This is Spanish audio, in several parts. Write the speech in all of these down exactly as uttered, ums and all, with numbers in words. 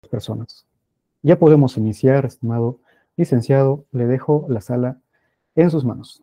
personas. Ya podemos iniciar, estimado licenciado. Le dejo la sala en sus manos.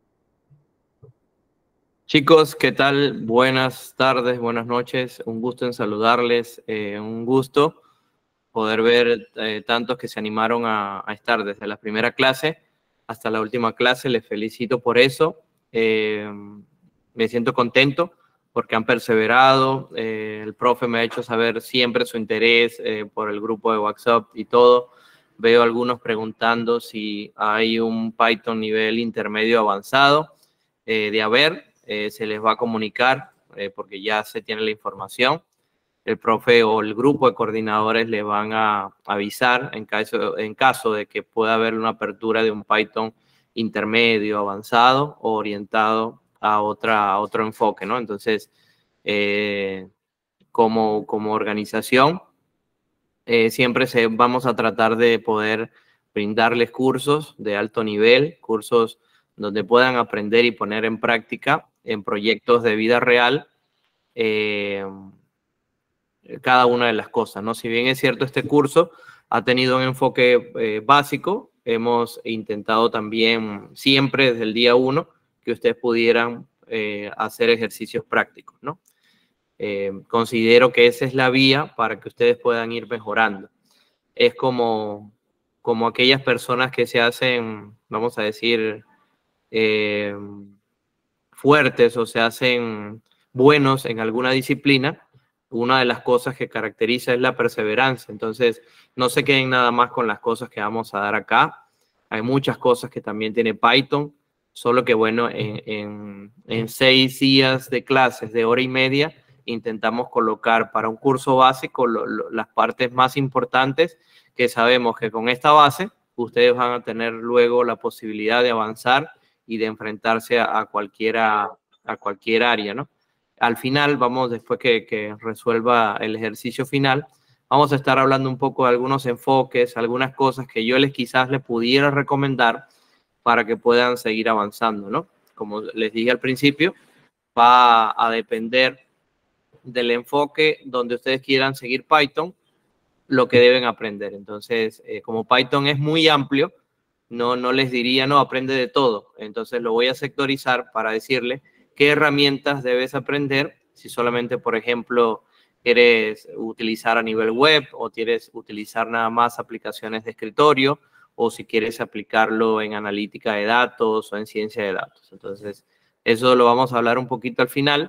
Chicos, ¿qué tal? Buenas tardes, buenas noches. Un gusto en saludarles. Eh, un gusto poder ver eh, tantos que se animaron a, a estar desde la primera clase hasta la última clase. Les felicito por eso. Eh, me siento contento porque han perseverado. Eh, el profe me ha hecho saber siempre su interés eh, por el grupo de WhatsApp y todo. Veo algunos preguntando si hay un Python nivel intermedio avanzado. Eh, de haber, eh, se les va a comunicar eh, porque ya se tiene la información. El profe o el grupo de coordinadores le van a avisar en caso, en caso de que pueda haber una apertura de un Python intermedio, avanzado o orientado a, otra, a otro enfoque, ¿no? Entonces, eh, como, como organización, eh, siempre se, vamos a tratar de poder brindarles cursos de alto nivel, cursos donde puedan aprender y poner en práctica en proyectos de vida real eh, cada una de las cosas, ¿no? Si bien es cierto, este curso ha tenido un enfoque eh, básico, hemos intentado también siempre desde el día uno que ustedes pudieran eh, hacer ejercicios prácticos, ¿no? Eh, considero que esa es la vía para que ustedes puedan ir mejorando. Es como, como aquellas personas que se hacen, vamos a decir, eh, fuertes o se hacen buenos en alguna disciplina. Una de las cosas que caracteriza es la perseverancia. Entonces, no se queden nada más con las cosas que vamos a dar acá. Hay muchas cosas que también tiene Python, solo que bueno, en, en, en seis días de clases de hora y media, intentamos colocar para un curso básico lo, lo, las partes más importantes que sabemos que con esta base ustedes van a tener luego la posibilidad de avanzar y de enfrentarse a, a, cualquiera, a cualquier área, ¿no? Al final, vamos, después que, que resuelva el ejercicio final, vamos a estar hablando un poco de algunos enfoques, algunas cosas que yo les quizás les pudiera recomendar para que puedan seguir avanzando, ¿no? Como les dije al principio, va a depender del enfoque donde ustedes quieran seguir Python, lo que deben aprender. Entonces, eh, como Python es muy amplio, no, no les diría, no, aprende de todo. Entonces lo voy a sectorizar para decirle qué herramientas debes aprender si solamente, por ejemplo, quieres utilizar a nivel web o quieres utilizar nada más aplicaciones de escritorio o si quieres aplicarlo en analítica de datos o en ciencia de datos. Entonces, eso lo vamos a hablar un poquito al final.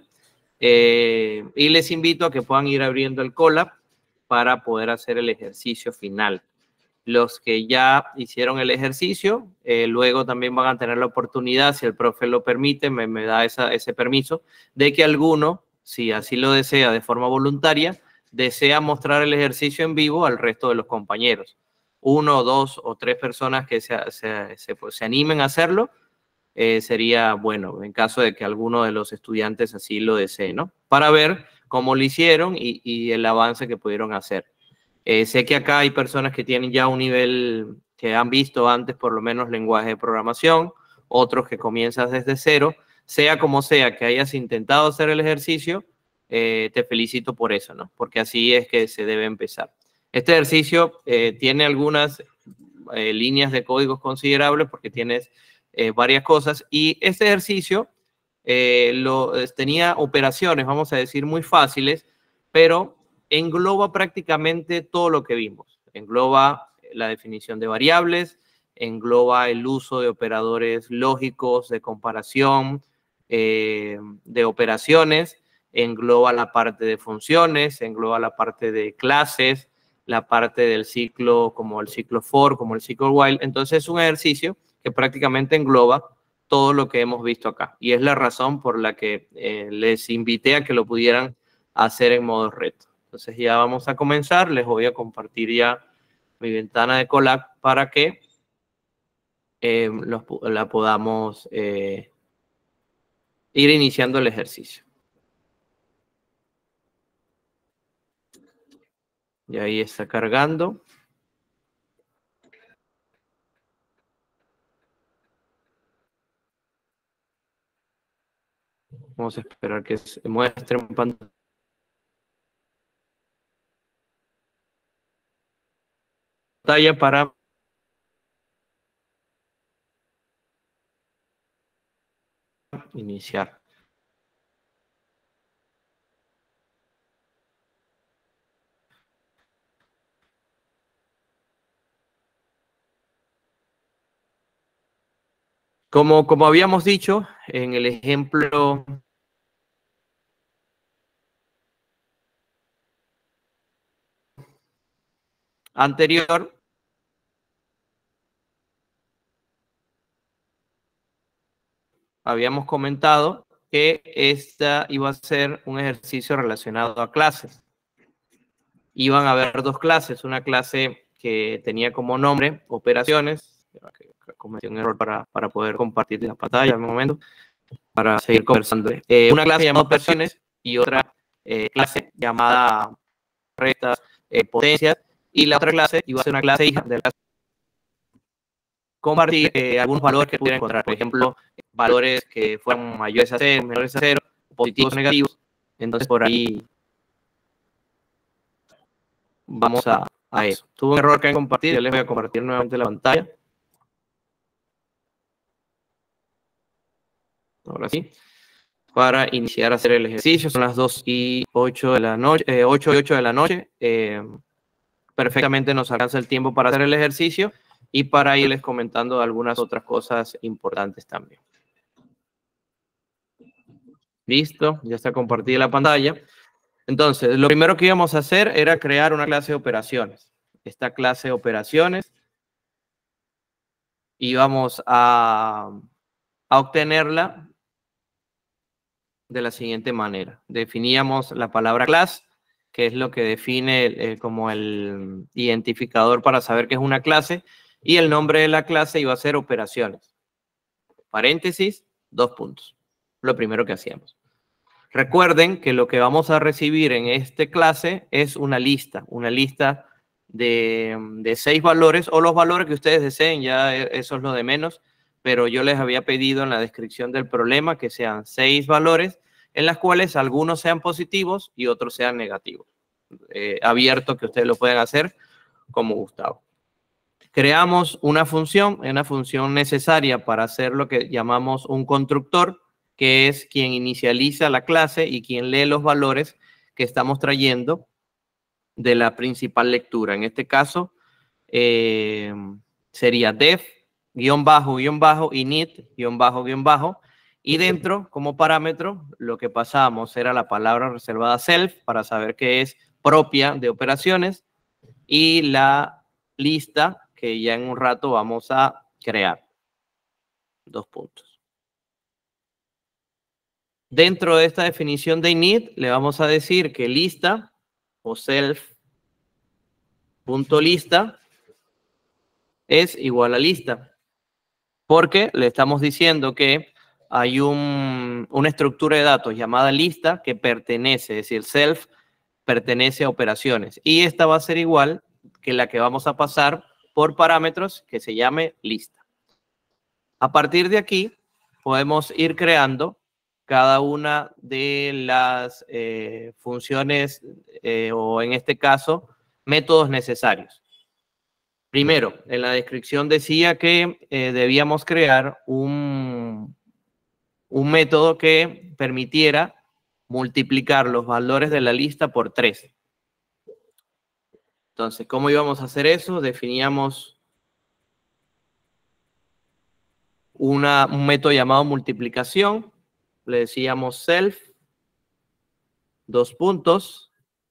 Eh, y les invito a que puedan ir abriendo el Colab para poder hacer el ejercicio final. Los que ya hicieron el ejercicio, eh, luego también van a tener la oportunidad, si el profe lo permite, me, me da esa, ese permiso, de que alguno, si así lo desea de forma voluntaria, desea mostrar el ejercicio en vivo al resto de los compañeros. Uno, dos o tres personas que se, se, se, pues, se animen a hacerlo, eh, sería bueno, en caso de que alguno de los estudiantes así lo desee, ¿no? Para ver cómo lo hicieron y, y el avance que pudieron hacer. Eh, sé que acá hay personas que tienen ya un nivel que han visto antes por lo menos lenguaje de programación, otros que comienzan desde cero. Sea como sea que hayas intentado hacer el ejercicio, eh, te felicito por eso, ¿no? Porque así es que se debe empezar. Este ejercicio eh, tiene algunas eh, líneas de códigos considerables porque tienes eh, varias cosas y este ejercicio eh, lo, tenía operaciones, vamos a decir, muy fáciles, pero engloba prácticamente todo lo que vimos. Engloba la definición de variables, engloba el uso de operadores lógicos de comparación, eh, de operaciones, engloba la parte de funciones, engloba la parte de clases, la parte del ciclo como el ciclo for, como el ciclo while. Entonces es un ejercicio que prácticamente engloba todo lo que hemos visto acá. Y es la razón por la que eh, les invité a que lo pudieran hacer en modo reto. Entonces ya vamos a comenzar. Les voy a compartir ya mi ventana de Colab para que eh, los, la podamos eh, ir iniciando el ejercicio. Y ahí está cargando. Vamos a esperar que se muestre en pantalla. pantalla para iniciar. Como, como habíamos dicho en el ejemplo anterior, habíamos comentado que esta iba a ser un ejercicio relacionado a clases. Iban a haber dos clases, una clase que tenía como nombre operaciones, cometí un error para, para poder compartir la pantalla en un momento, para seguir conversando. Eh, una clase llamada operaciones y otra eh, clase llamada restas, eh, potencias, y la otra clase iba a ser una clase hija de la clase compartir eh, algunos valores que pudieran encontrar, por ejemplo, valores que fueran mayores a cero, menores a cero, positivos o negativos. Entonces, por ahí vamos a, a eso. Tuve un error que compartir, yo les voy a compartir nuevamente la pantalla. Ahora sí. Para iniciar a hacer el ejercicio, son las dos y ocho de la noche, eh, ocho y ocho de la noche. Eh, perfectamente nos alcanza el tiempo para hacer el ejercicio y para irles comentando algunas otras cosas importantes también. Listo, ya está compartida la pantalla. Entonces, lo primero que íbamos a hacer era crear una clase de operaciones. Esta clase de operaciones íbamos a, a obtenerla de la siguiente manera. Definíamos la palabra class, que es lo que define eh, como el identificador para saber que es una clase, y el nombre de la clase iba a ser operaciones. Paréntesis, dos puntos. Lo primero que hacíamos. Recuerden que lo que vamos a recibir en esta clase es una lista, una lista de, de seis valores o los valores que ustedes deseen, ya eso es lo de menos, pero yo les había pedido en la descripción del problema que sean seis valores en las cuales algunos sean positivos y otros sean negativos. Eh, abierto que ustedes lo pueden hacer como Gustavo. Creamos una función, una función necesaria para hacer lo que llamamos un constructor, que es quien inicializa la clase y quien lee los valores que estamos trayendo de la principal lectura. En este caso, eh, sería def, guión bajo, guión bajo, init, guión bajo, guión bajo, y dentro, como parámetro, lo que pasamos era la palabra reservada self, para saber que es propia de operaciones, y la lista que ya en un rato vamos a crear. Dos puntos. Dentro de esta definición de init, le vamos a decir que lista o self.lista es igual a lista. Porque le estamos diciendo que hay un, una estructura de datos llamada lista que pertenece, es decir, self pertenece a operaciones. Y esta va a ser igual que la que vamos a pasar por parámetros que se llame lista. A partir de aquí, podemos ir creando cada una de las eh, funciones eh, o en este caso, métodos necesarios. Primero, en la descripción decía que eh, debíamos crear un, un método que permitiera multiplicar los valores de la lista por tres. Entonces, ¿cómo íbamos a hacer eso? Definíamos una, un método llamado multiplicación. Le decíamos self, dos puntos.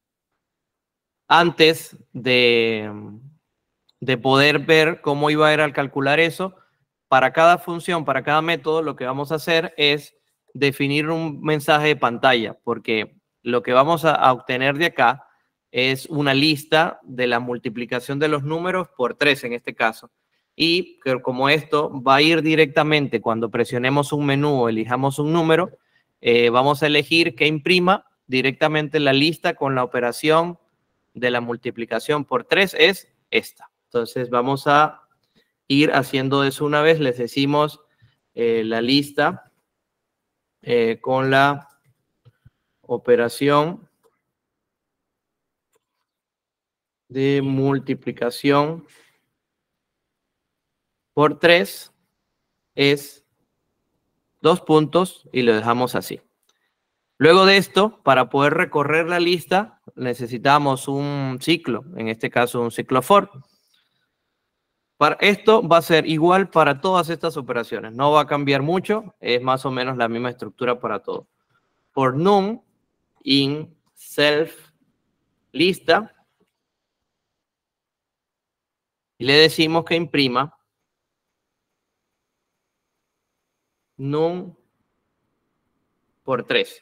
Antes de, de poder ver cómo iba a ir al calcular eso, para cada función, para cada método, lo que vamos a hacer es definir un mensaje de pantalla, porque lo que vamos a, a obtener de acá es una lista de la multiplicación de los números por tres en este caso. Y que como esto va a ir directamente cuando presionemos un menú o elijamos un número, eh, vamos a elegir que imprima directamente la lista con la operación de la multiplicación por tres es esta. Entonces vamos a ir haciendo eso una vez. Les decimos eh, la lista eh, con la operación de multiplicación por tres es dos puntos y lo dejamos así. Luego de esto, para poder recorrer la lista, necesitamos un ciclo, en este caso un ciclo for. Para esto va a ser igual para todas estas operaciones, no va a cambiar mucho, es más o menos la misma estructura para todo. For num in self lista, y le decimos que imprima num por tres.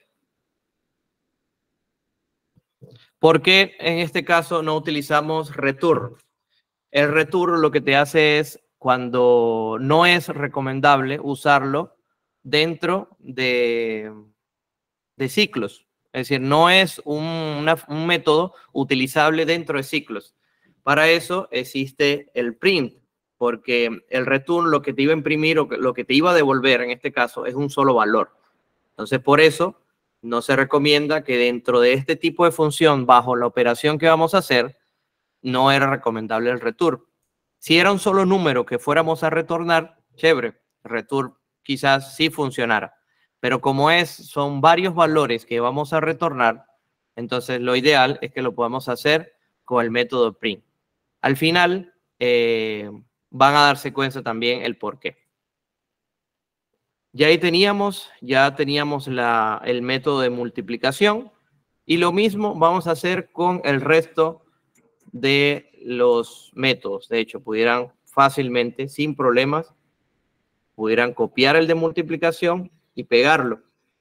¿Por qué en este caso no utilizamos return? El return lo que te hace es, cuando no es recomendable usarlo dentro de, de ciclos. Es decir, no es un, una, un método utilizable dentro de ciclos. Para eso existe el print, porque el return lo que te iba a imprimir o lo que te iba a devolver en este caso es un solo valor. Entonces, por eso no se recomienda que dentro de este tipo de función, bajo la operación que vamos a hacer, no era recomendable el return. Si era un solo número que fuéramos a retornar, chévere, return quizás sí funcionara. Pero como es, son varios valores que vamos a retornar, entonces lo ideal es que lo podamos hacer con el método print. Al final, eh, van a darse cuenta también el por qué. Ya ahí teníamos, ya teníamos la, el método de multiplicación y lo mismo vamos a hacer con el resto de los métodos. De hecho, pudieran fácilmente, sin problemas, pudieran copiar el de multiplicación y pegarlo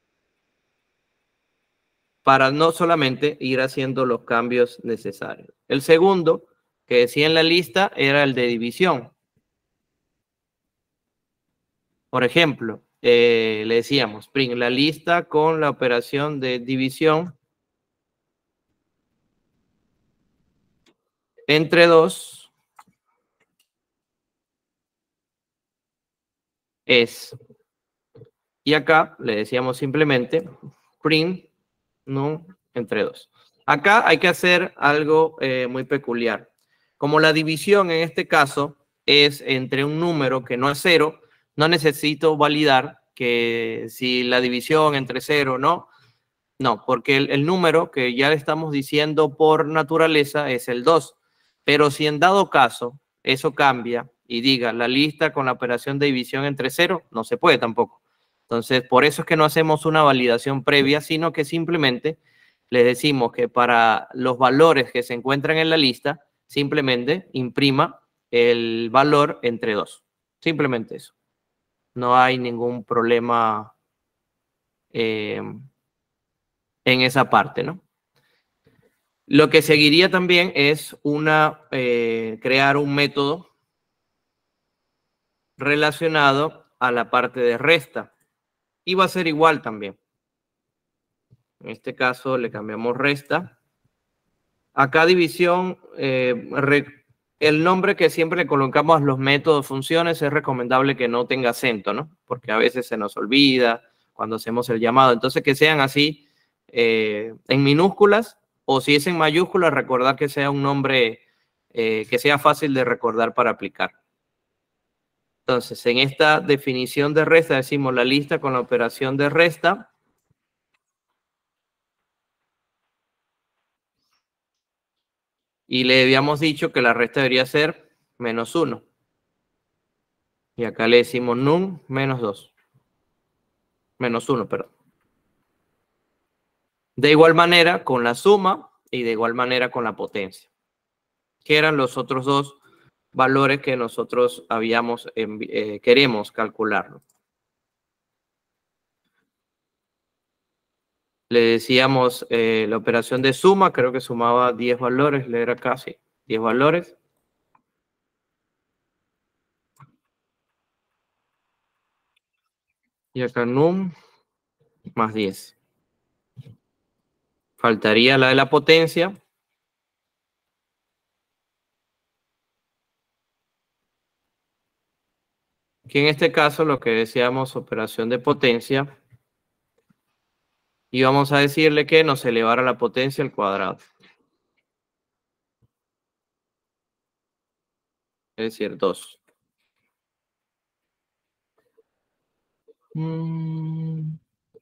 para no solamente ir haciendo los cambios necesarios. El segundo que decía en la lista era el de división. Por ejemplo, eh, le decíamos, print la lista con la operación de división entre dos es. Y acá le decíamos simplemente print num entre dos. Acá hay que hacer algo eh, muy peculiar. Como la división en este caso es entre un número que no es cero, no necesito validar que si la división entre cero o no. No, porque el, el número que ya le estamos diciendo por naturaleza es el dos. Pero si en dado caso eso cambia y diga la lista con la operación de división entre cero, no se puede tampoco. Entonces, por eso es que no hacemos una validación previa, sino que simplemente les decimos que para los valores que se encuentran en la lista, simplemente imprima el valor entre dos. Simplemente eso. No hay ningún problema eh, en esa parte, ¿no? Lo que seguiría también es una, eh, crear un método relacionado a la parte de resta. Y va a ser igual también. En este caso le cambiamos resta. Acá división, eh, re, el nombre que siempre le colocamos a los métodos, funciones, es recomendable que no tenga acento, ¿no? Porque a veces se nos olvida cuando hacemos el llamado. Entonces que sean así eh, en minúsculas, o si es en mayúsculas, recordar que sea un nombre eh, que sea fácil de recordar para aplicar. Entonces, en esta definición de resta decimos la lista con la operación de resta. Y le habíamos dicho que la resta debería ser menos uno. Y acá le decimos num menos dos. Menos uno, perdón. De igual manera con la suma y de igual manera con la potencia, que eran los otros dos valores que nosotros habíamos, eh, queremos calcular. Le decíamos eh, la operación de suma, creo que sumaba diez valores, le era casi diez valores. Y acá num más diez. Faltaría la de la potencia. Que en este caso lo que decíamos operación de potencia. Y vamos a decirle que nos elevara la potencia al cuadrado. Es decir, dos. Mm.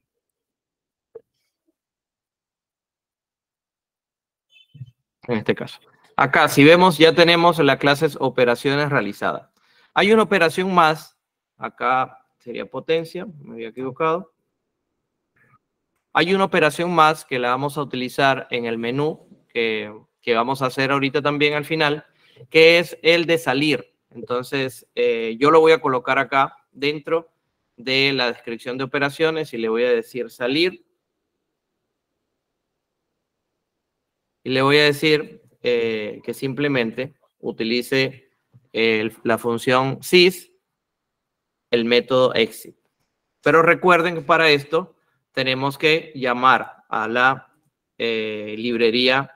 En este caso. Acá, si vemos, ya tenemos las clases operaciones realizadas. Hay una operación más. Acá sería potencia, me había equivocado. Hay una operación más que la vamos a utilizar en el menú, que, que vamos a hacer ahorita también al final, que es el de salir. Entonces, eh, yo lo voy a colocar acá dentro de la descripción de operaciones y le voy a decir salir. Y le voy a decir eh, que simplemente utilice el, la función sys, el método exit. Pero recuerden que para esto tenemos que llamar a la eh, librería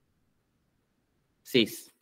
sys.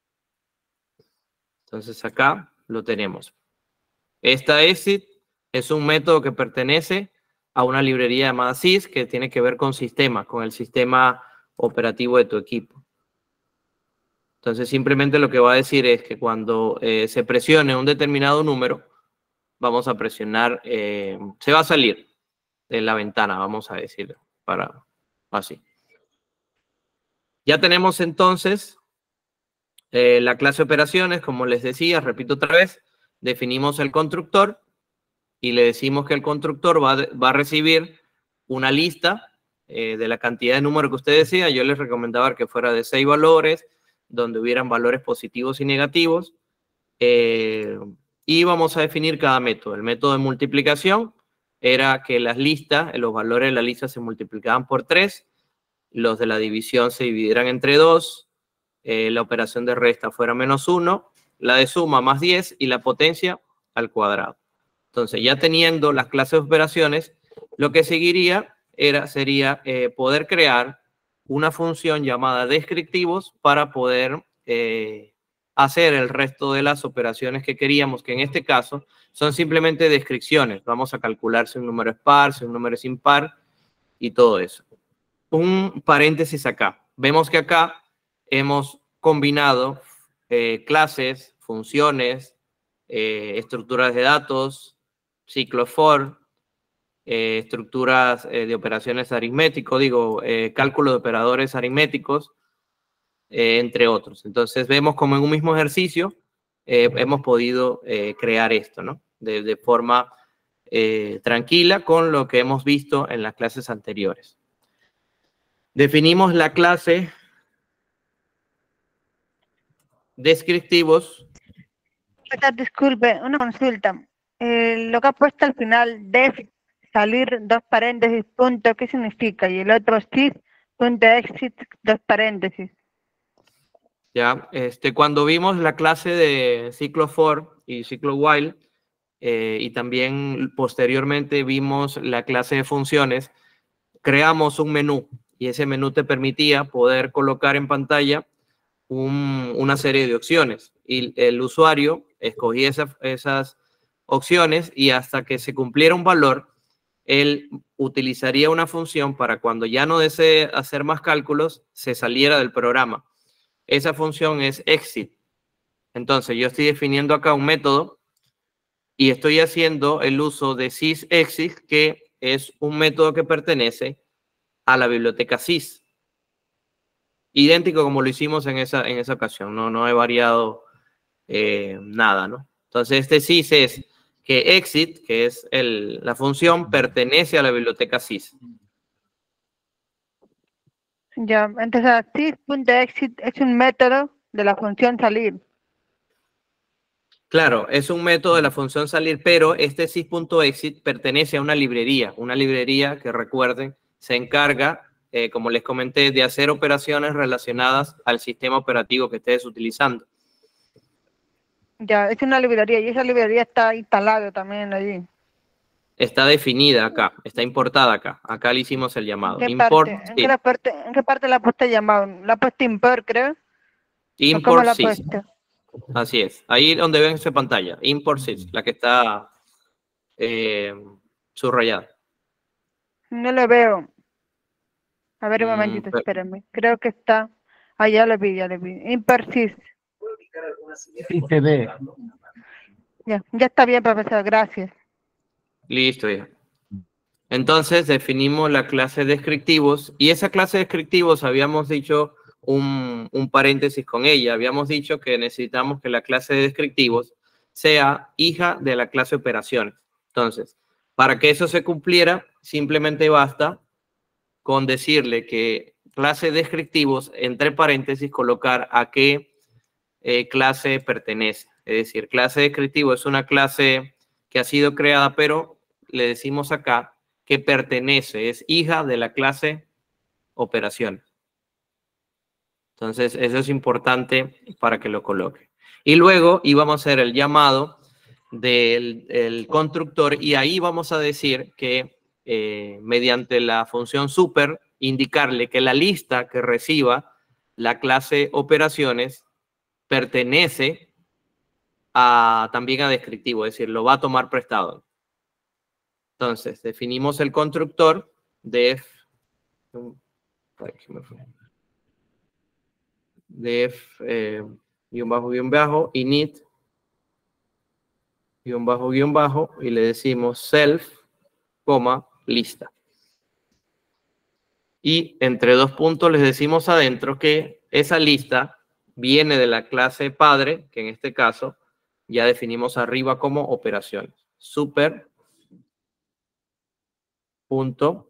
Entonces acá lo tenemos. Esta exit es un método que pertenece a una librería llamada sys que tiene que ver con sistema, con el sistema operativo de tu equipo. Entonces simplemente lo que va a decir es que cuando eh, se presione un determinado número, vamos a presionar, eh, se va a salir de la ventana, vamos a decir, para así. Ya tenemos entonces eh, la clase operaciones, como les decía, repito otra vez, definimos el constructor y le decimos que el constructor va, va a recibir una lista eh, de la cantidad de números que usted decía. Yo les recomendaba que fuera de seis valores, donde hubieran valores positivos y negativos. Eh, y vamos a definir cada método. El método de multiplicación era que las listas, los valores de la lista se multiplicaban por tres, los de la división se dividieran entre dos, eh, la operación de resta fuera menos uno, la de suma más diez y la potencia al cuadrado. Entonces, ya teniendo las clases de operaciones, lo que seguiría era, sería eh, poder crear una función llamada descriptivos para poder eh, hacer el resto de las operaciones que queríamos, que en este caso son simplemente descripciones. Vamos a calcular si un número es par, si un número es impar y todo eso. Un paréntesis acá. Vemos que acá hemos combinado eh, clases, funciones, eh, estructuras de datos, ciclos for, eh, estructuras eh, de operaciones aritméticos, digo, eh, cálculo de operadores aritméticos, eh, entre otros. Entonces vemos como en un mismo ejercicio eh, hemos podido eh, crear esto, ¿no? De, de forma eh, tranquila con lo que hemos visto en las clases anteriores. Definimos la clase descriptivos. Disculpe, una consulta. Eh, lo que ha puesto al final, def, salir, dos paréntesis, punto, ¿qué significa? Y el otro, sys, punto exit, dos paréntesis. Ya, este, cuando vimos la clase de ciclo for y ciclo while, eh, y también posteriormente vimos la clase de funciones, creamos un menú y ese menú te permitía poder colocar en pantalla un, una serie de opciones y el usuario escogía esa, esas opciones y hasta que se cumpliera un valor, él utilizaría una función para cuando ya no desee hacer más cálculos, se saliera del programa. Esa función es exit. Entonces yo estoy definiendo acá un método y estoy haciendo el uso de sysexit, que es un método que pertenece a la biblioteca sys. Idéntico como lo hicimos en esa, en esa ocasión, no, no he variado eh, nada, ¿no? Entonces este sys es que exit, que es el, la función, pertenece a la biblioteca sys. Ya, entonces sys.exit es un método de la función salir. Claro, es un método de la función salir, pero este sys.exit pertenece a una librería, una librería que, recuerden, se encarga, eh, como les comenté, de hacer operaciones relacionadas al sistema operativo que estés utilizando. Ya, es una librería y esa librería está instalada también allí. Está definida acá, está importada acá. Acá le hicimos el llamado. ¿En qué Import parte? ¿En qué parte, en qué parte la ha puesto llamado? ¿La ha puesto import, creo? Import ¿Cómo la ha sys. puesto? Así es. Ahí donde ven su pantalla. Import sys, la que está eh, subrayada. No lo veo. A ver, un Mm, momentito, pero- espérenme. Creo que está. Ah, ya lo vi, ya lo vi. Import sys. Sí se ve. Ya, ya está bien, profesor, gracias. Listo, ya. Entonces definimos la clase descriptivos y esa clase descriptivos habíamos dicho un, un paréntesis con ella. Habíamos dicho que necesitamos que la clase de descriptivos sea hija de la clase operaciones. Entonces, para que eso se cumpliera, simplemente basta con decirle que clase descriptivos, entre paréntesis, colocar a qué eh, clase pertenece. Es decir, clase descriptivo es una clase que ha sido creada, pero le decimos acá que pertenece, es hija de la clase operaciones. Entonces, eso es importante para que lo coloque. Y luego íbamos a hacer el llamado del el constructor y ahí vamos a decir que eh, mediante la función super, indicarle que la lista que reciba la clase operaciones pertenece a, también a descriptivo, es decir, lo va a tomar prestado. Entonces, definimos el constructor def, def eh, guión bajo, guión bajo, init, guión bajo, guión bajo, y le decimos self, coma, lista. Y entre dos puntos les decimos adentro que esa lista viene de la clase padre, que en este caso ya definimos arriba como operaciones. Super punto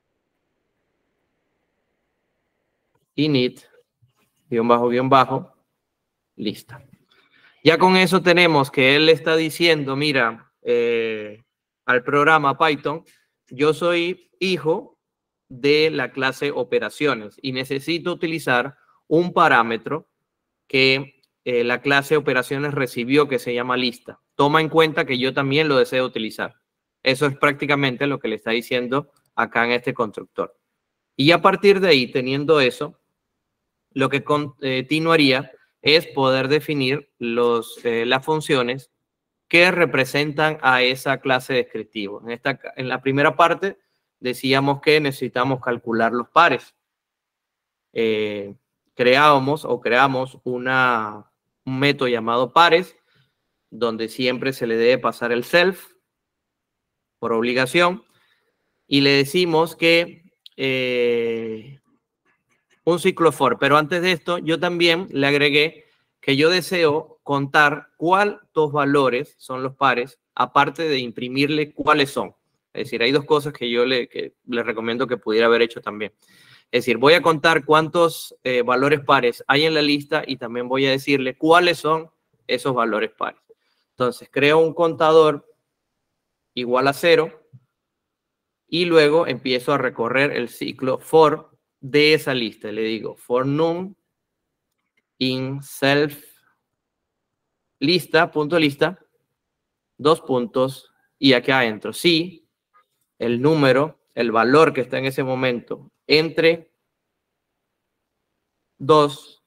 init, guión bajo, guión bajo, lista. Ya con eso tenemos que él está diciendo, mira, eh, al programa Python, yo soy hijo de la clase operaciones y necesito utilizar un parámetro que eh, la clase operaciones recibió que se llama lista. Toma en cuenta que yo también lo deseo utilizar. Eso es prácticamente lo que le está diciendo acá en este constructor. Y a partir de ahí, teniendo eso, lo que continuaría es poder definir los, eh, las funciones que representan a esa clase descriptiva. En, esta, en la primera parte decíamos que necesitamos calcular los pares. Eh, creábamos o creamos una, un método llamado pares, donde siempre se le debe pasar el self por obligación, y le decimos que eh, un ciclo for, pero antes de esto yo también le agregué que yo deseo contar cuántos valores son los pares, aparte de imprimirle cuáles son. Es decir, hay dos cosas que yo le, que le recomiendo que pudiera haber hecho también. Es decir, voy a contar cuántos eh, valores pares hay en la lista y también voy a decirle cuáles son esos valores pares. Entonces, creo un contador igual a cero y luego empiezo a recorrer el ciclo for de esa lista. Le digo for num in self lista, punto lista, dos puntos, y acá entro. Si el número, el valor que está en ese momento entre dos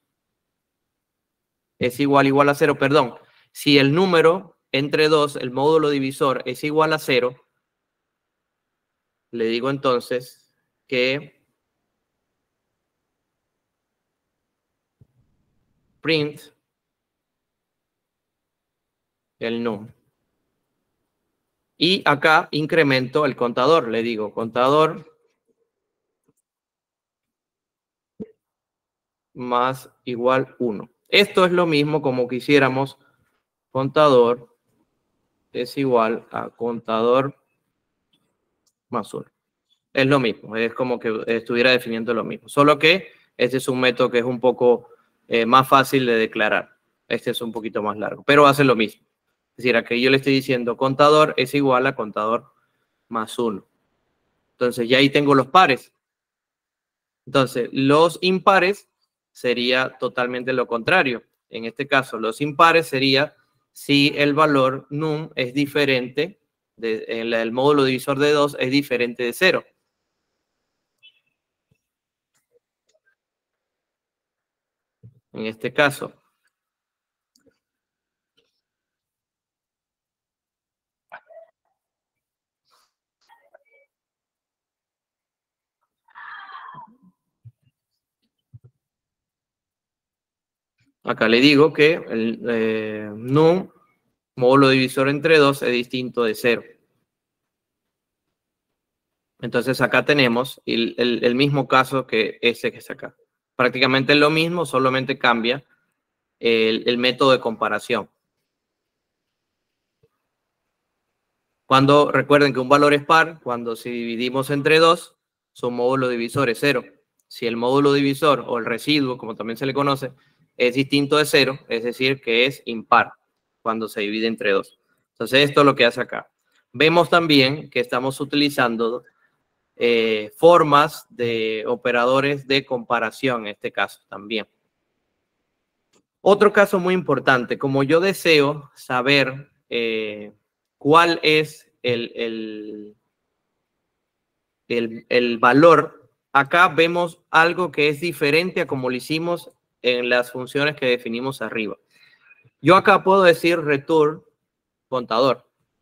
es igual igual a cero, perdón, si el número entre dos, el módulo divisor, es igual a cero, le digo entonces que print el num. Y acá incremento el contador, le digo contador más igual uno. Esto es lo mismo como que hiciéramos contador es igual a contador más uno. Es lo mismo, es como que estuviera definiendo lo mismo. Solo que este es un método que es un poco eh, más fácil de declarar. Este es un poquito más largo, pero hace lo mismo. Es decir, aquí yo le estoy diciendo contador es igual a contador más uno. Entonces ya ahí tengo los pares. Entonces los impares sería totalmente lo contrario. En este caso, los impares sería si el valor num es diferente, de, el, el módulo divisor de dos es diferente de cero. En este caso. Acá le digo que el eh, num, módulo divisor entre dos, es distinto de cero. Entonces acá tenemos el, el, el mismo caso que ese que está acá. Prácticamente es lo mismo, solamente cambia el, el método de comparación. Cuando recuerden que un valor es par, cuando si dividimos entre dos, su módulo divisor es cero. Si el módulo divisor o el residuo, como también se le conoce, es distinto de cero, es decir, que es impar cuando se divide entre dos. Entonces esto es lo que hace acá. Vemos también que estamos utilizando eh, formas de operadores de comparación en este caso también. Otro caso muy importante, como yo deseo saber eh, cuál es el, el, el, el valor, acá vemos algo que es diferente a como lo hicimos en las funciones que definimos arriba. Yo acá puedo decir return contador.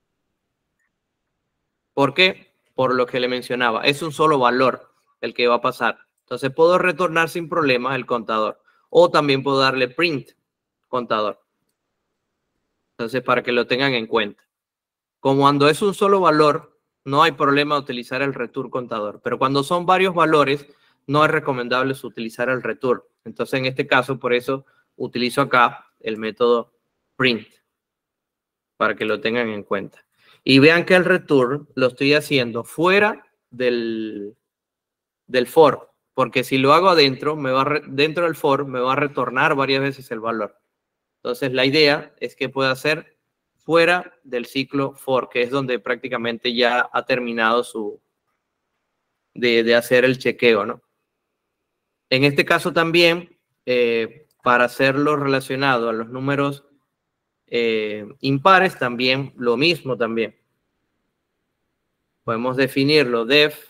¿Por qué? Por lo que le mencionaba, es un solo valor el que va a pasar. Entonces puedo retornar sin problemas el contador. O también puedo darle print contador. Entonces, para que lo tengan en cuenta. Como cuando es un solo valor, no hay problema de utilizar el return contador. Pero cuando son varios valores, no es recomendable utilizar el return. Entonces, en este caso, por eso utilizo acá el método print. Para que lo tengan en cuenta. Y vean que el return lo estoy haciendo fuera del, del for. Porque si lo hago adentro, me va a re, dentro del for, me va a retornar varias veces el valor. Entonces, la idea es que pueda ser fuera del ciclo for, que es donde prácticamente ya ha terminado su de, de hacer el chequeo, ¿no? En este caso también, eh, para hacerlo relacionado a los números eh, impares, también lo mismo también. Podemos definirlo def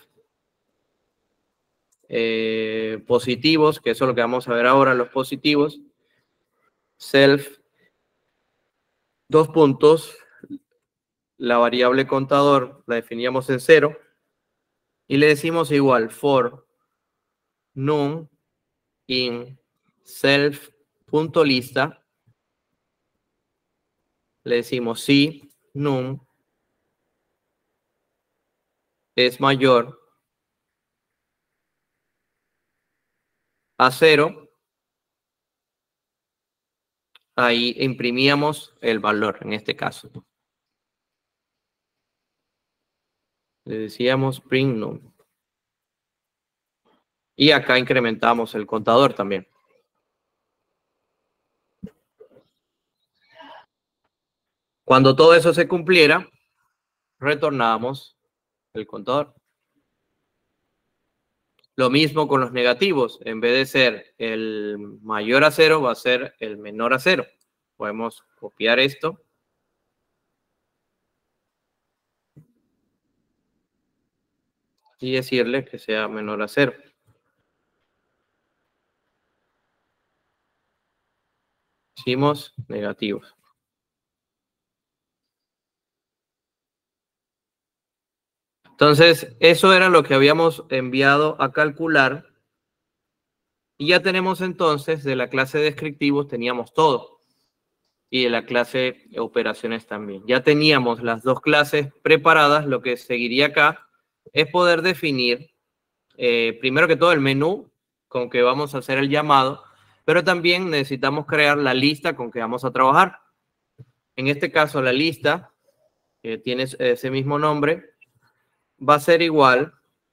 eh, positivos, que eso es lo que vamos a ver ahora, los positivos. Self, dos puntos, la variable contador la definíamos en cero y le decimos igual for num in self punto lista, le decimos si num es mayor a cero, ahí imprimíamos el valor en este caso. Le decíamos print num. Y acá incrementamos el contador también. Cuando todo eso se cumpliera, retornamos el contador. Lo mismo con los negativos. En vez de ser el mayor a cero, va a ser el menor a cero. Podemos copiar esto. Y decirle que sea menor a cero. Hicimos negativos. Entonces, eso era lo que habíamos enviado a calcular. Y ya tenemos entonces, de la clase de descriptivos, teníamos todo. Y de la clase de operaciones también. Ya teníamos las dos clases preparadas. Lo que seguiría acá es poder definir, eh, primero que todo, el menú con que vamos a hacer el llamado. Pero también necesitamos crear la lista con que vamos a trabajar. En este caso, la lista, que tiene ese mismo nombre, va a ser igual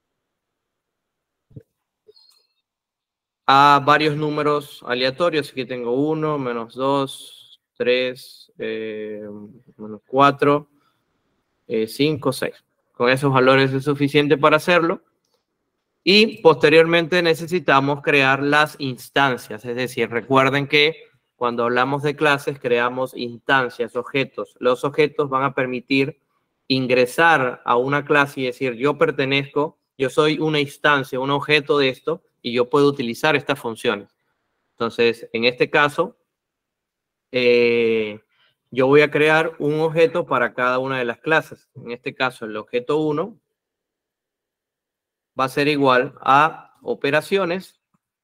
a varios números aleatorios. Aquí tengo uno, menos dos, tres, eh, menos cuatro, eh, cinco, seis. Con esos valores es suficiente para hacerlo. Y posteriormente necesitamos crear las instancias. Es decir, recuerden que cuando hablamos de clases creamos instancias, objetos. Los objetos van a permitir ingresar a una clase y decir, yo pertenezco, yo soy una instancia, un objeto de esto, y yo puedo utilizar estas funciones. Entonces, en este caso, eh, yo voy a crear un objeto para cada una de las clases. En este caso, el objeto uno va a ser igual a operaciones.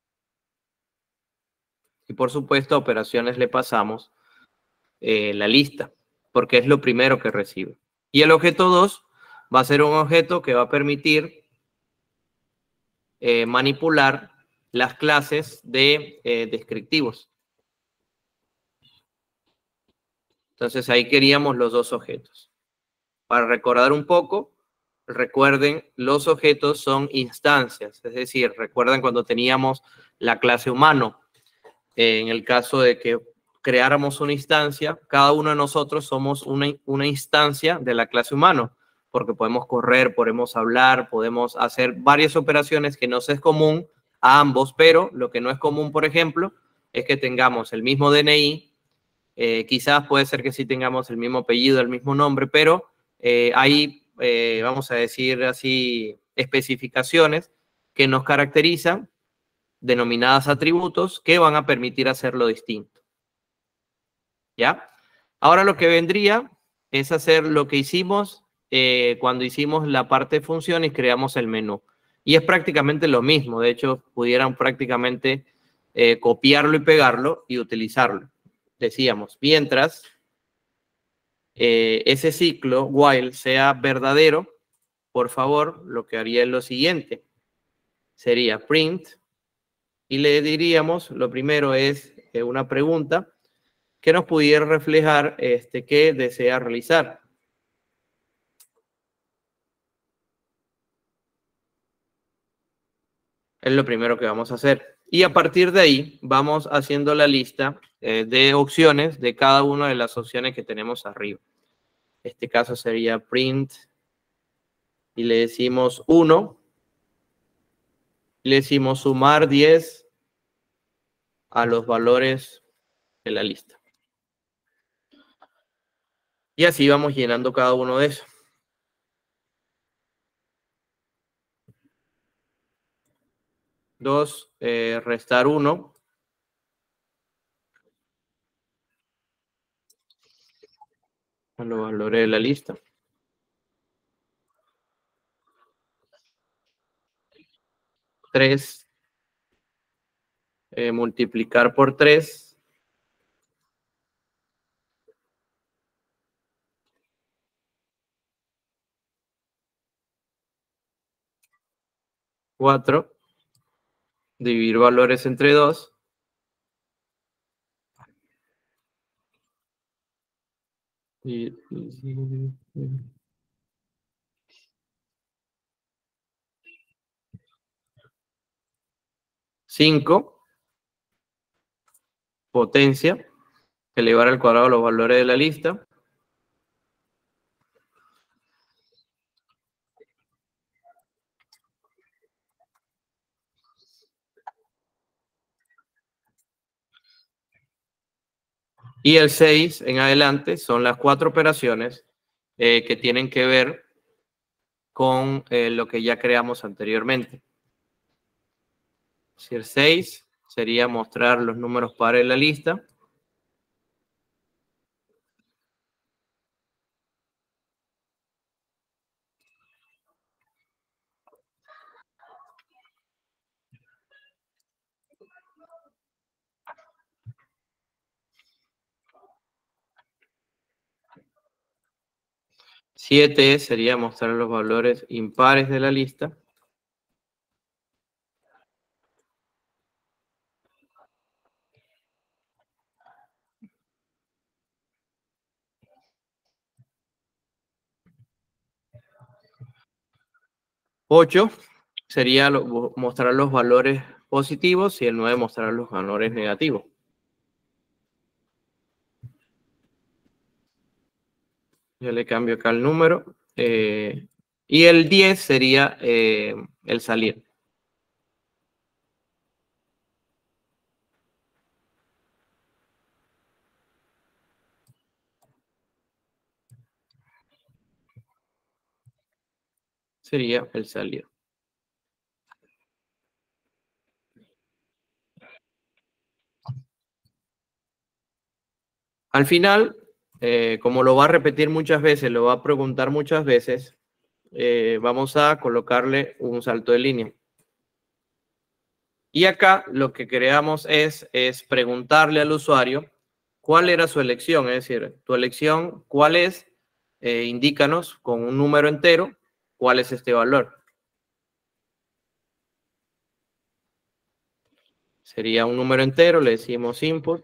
Y por supuesto, a operaciones le pasamos eh, la lista, porque es lo primero que recibe. Y el objeto dos va a ser un objeto que va a permitir eh, manipular las clases de eh, descriptivos. Entonces ahí queríamos los dos objetos. Para recordar un poco, recuerden, los objetos son instancias, es decir, recuerdan cuando teníamos la clase humano. En el caso de que creáramos una instancia, cada uno de nosotros somos una, una instancia de la clase humano, porque podemos correr, podemos hablar, podemos hacer varias operaciones que nos es común a ambos, pero lo que no es común, por ejemplo, es que tengamos el mismo D N I, eh, quizás puede ser que sí tengamos el mismo apellido, el mismo nombre, pero eh, hay, eh, vamos a decir así, especificaciones que nos caracterizan, denominadas atributos, que van a permitir hacerlo distinto. ¿Ya? Ahora lo que vendría es hacer lo que hicimos eh, cuando hicimos la parte de función y creamos el menú. Y es prácticamente lo mismo. De hecho, pudieran prácticamente eh, copiarlo y pegarlo y utilizarlo. Decíamos, mientras eh, ese ciclo while sea verdadero, por favor, lo que haría es lo siguiente. Sería print. Y le diríamos, lo primero es eh, una pregunta que nos pudiera reflejar este, qué desea realizar. Es lo primero que vamos a hacer. Y a partir de ahí vamos haciendo la lista eh, de opciones de cada una de las opciones que tenemos arriba. Este caso sería print y le decimos uno. Y le decimos sumar diez a los valores de la lista. Y así vamos llenando cada uno de esos. dos, eh, restar uno. A los valores de la lista. tres. Eh, multiplicar por tres. cuatro. Dividir valores entre dos. Y, cinco. Potencia. Elevar al cuadrado los valores de la lista. Y el seis en adelante son las cuatro operaciones eh, que tienen que ver con eh, lo que ya creamos anteriormente. Si el seis sería mostrar los números pares de la lista. siete sería mostrar los valores impares de la lista. ocho sería lo, mostrar los valores positivos y el nueve mostrar los valores negativos. Yo le cambio acá el número. Eh, y el diez sería eh, el salir. Sería el salir. Al final, eh, como lo va a repetir muchas veces, lo va a preguntar muchas veces, eh, vamos a colocarle un salto de línea. Y acá lo que creamos es, es preguntarle al usuario cuál era su elección, es decir, tu elección, ¿cuál es? Eh, indícanos con un número entero cuál es este valor. Sería un número entero, le decimos input.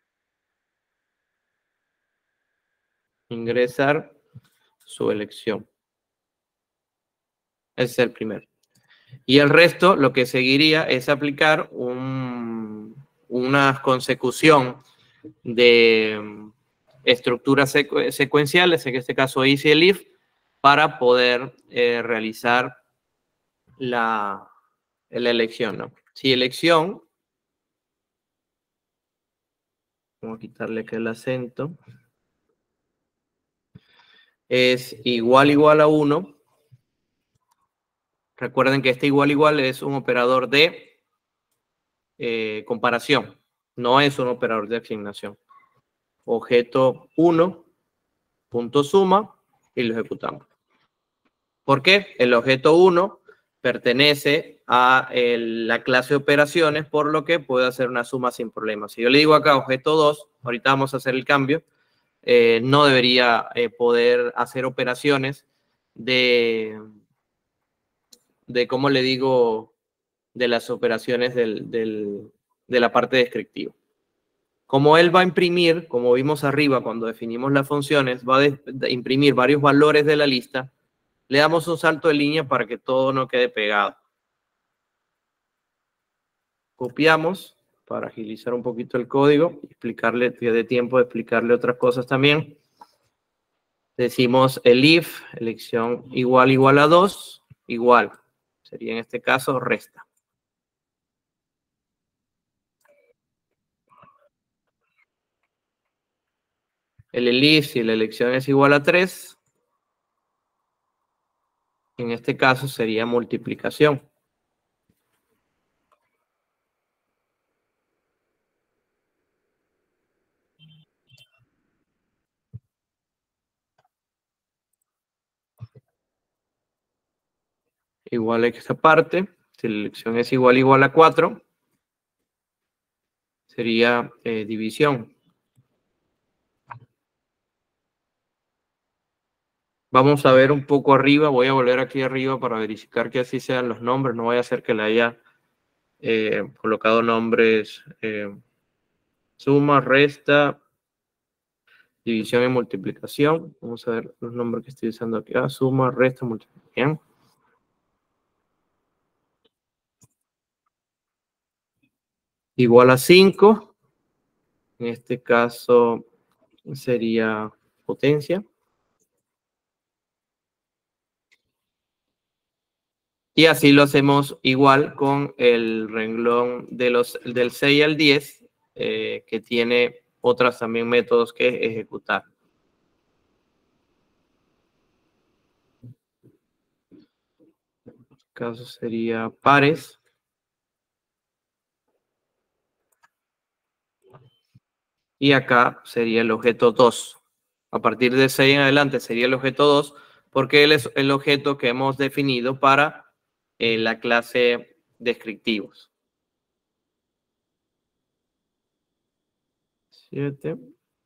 Ingresar su elección. Ese es el primero. Y el resto, lo que seguiría es aplicar un, una consecución de estructuras secu secuenciales, en este caso is y el if, para poder eh, realizar la, la elección, ¿no? Si elección, vamos a quitarle aquí el acento, es igual igual a uno, recuerden que este igual igual es un operador de eh, comparación, no es un operador de asignación. Objeto uno, punto suma, y lo ejecutamos. ¿Por qué? El objeto uno pertenece a el, la clase de operaciones, por lo que puede hacer una suma sin problemas. Si yo le digo acá objeto dos, ahorita vamos a hacer el cambio, eh, no debería eh, poder hacer operaciones de, de, ¿cómo le digo? De las operaciones del, del, de la parte descriptiva. Como él va a imprimir, como vimos arriba cuando definimos las funciones, va a de, de imprimir varios valores de la lista, le damos un salto de línea para que todo no quede pegado. Copiamos para agilizar un poquito el código, explicarle, que dé tiempo de explicarle otras cosas también. Decimos el if, elección igual igual a dos, igual. Sería en este caso resta. El elif, si la elección es igual a tres, en este caso sería multiplicación. Igual a esta parte, si la elección es igual igual a cuatro, sería eh, división. Vamos a ver un poco arriba, voy a volver aquí arriba para verificar que así sean los nombres, no vaya a ser que le haya eh, colocado nombres eh, suma, resta, división y multiplicación. Vamos a ver los nombres que estoy usando aquí, ah, suma, resta, multiplicación. Igual a cinco, en este caso sería potencia. Y así lo hacemos igual con el renglón de los, del seis al diez, eh, que tiene otros también métodos que ejecutar. En este caso sería pares. Y acá sería el objeto dos. A partir de seis en adelante sería el objeto dos, porque él es el objeto que hemos definido para eh, la clase descriptivos. siete.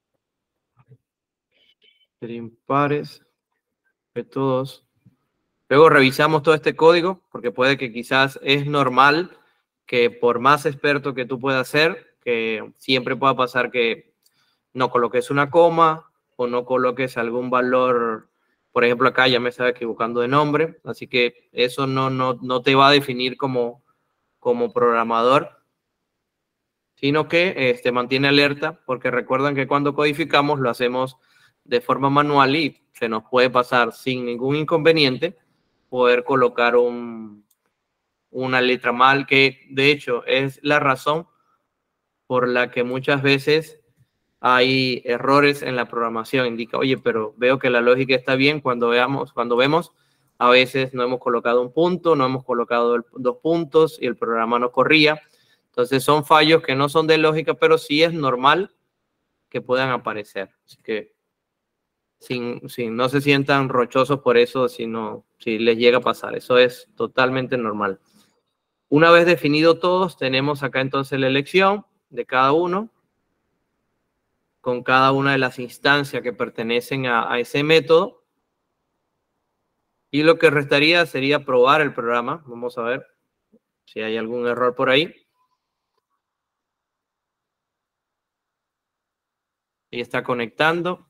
Serían pares. Objeto dos. Luego revisamos todo este código, porque puede que quizás es normal que por más experto que tú puedas ser, que siempre pueda pasar que no coloques una coma o no coloques algún valor. Por ejemplo, acá ya me estaba equivocando de nombre, así que eso no, no, no te va a definir como, como programador, sino que te este, mantiene alerta, porque recuerdan que cuando codificamos lo hacemos de forma manual y se nos puede pasar sin ningún inconveniente poder colocar un, una letra mal, que de hecho es la razón por la que muchas veces hay errores en la programación. Indica, oye, pero veo que la lógica está bien cuando veamos, cuando vemos, a veces no hemos colocado un punto, no hemos colocado el, dos puntos y el programa no corría. Entonces son fallos que no son de lógica, pero sí es normal que puedan aparecer. Así que sin, sin, no se sientan rochosos por eso, sino si les llega a pasar. Eso es totalmente normal. Una vez definido todos, tenemos acá entonces la elección de cada uno, con cada una de las instancias que pertenecen a, a ese método. Y lo que restaría sería probar el programa. Vamos a ver si hay algún error por ahí. y está conectando.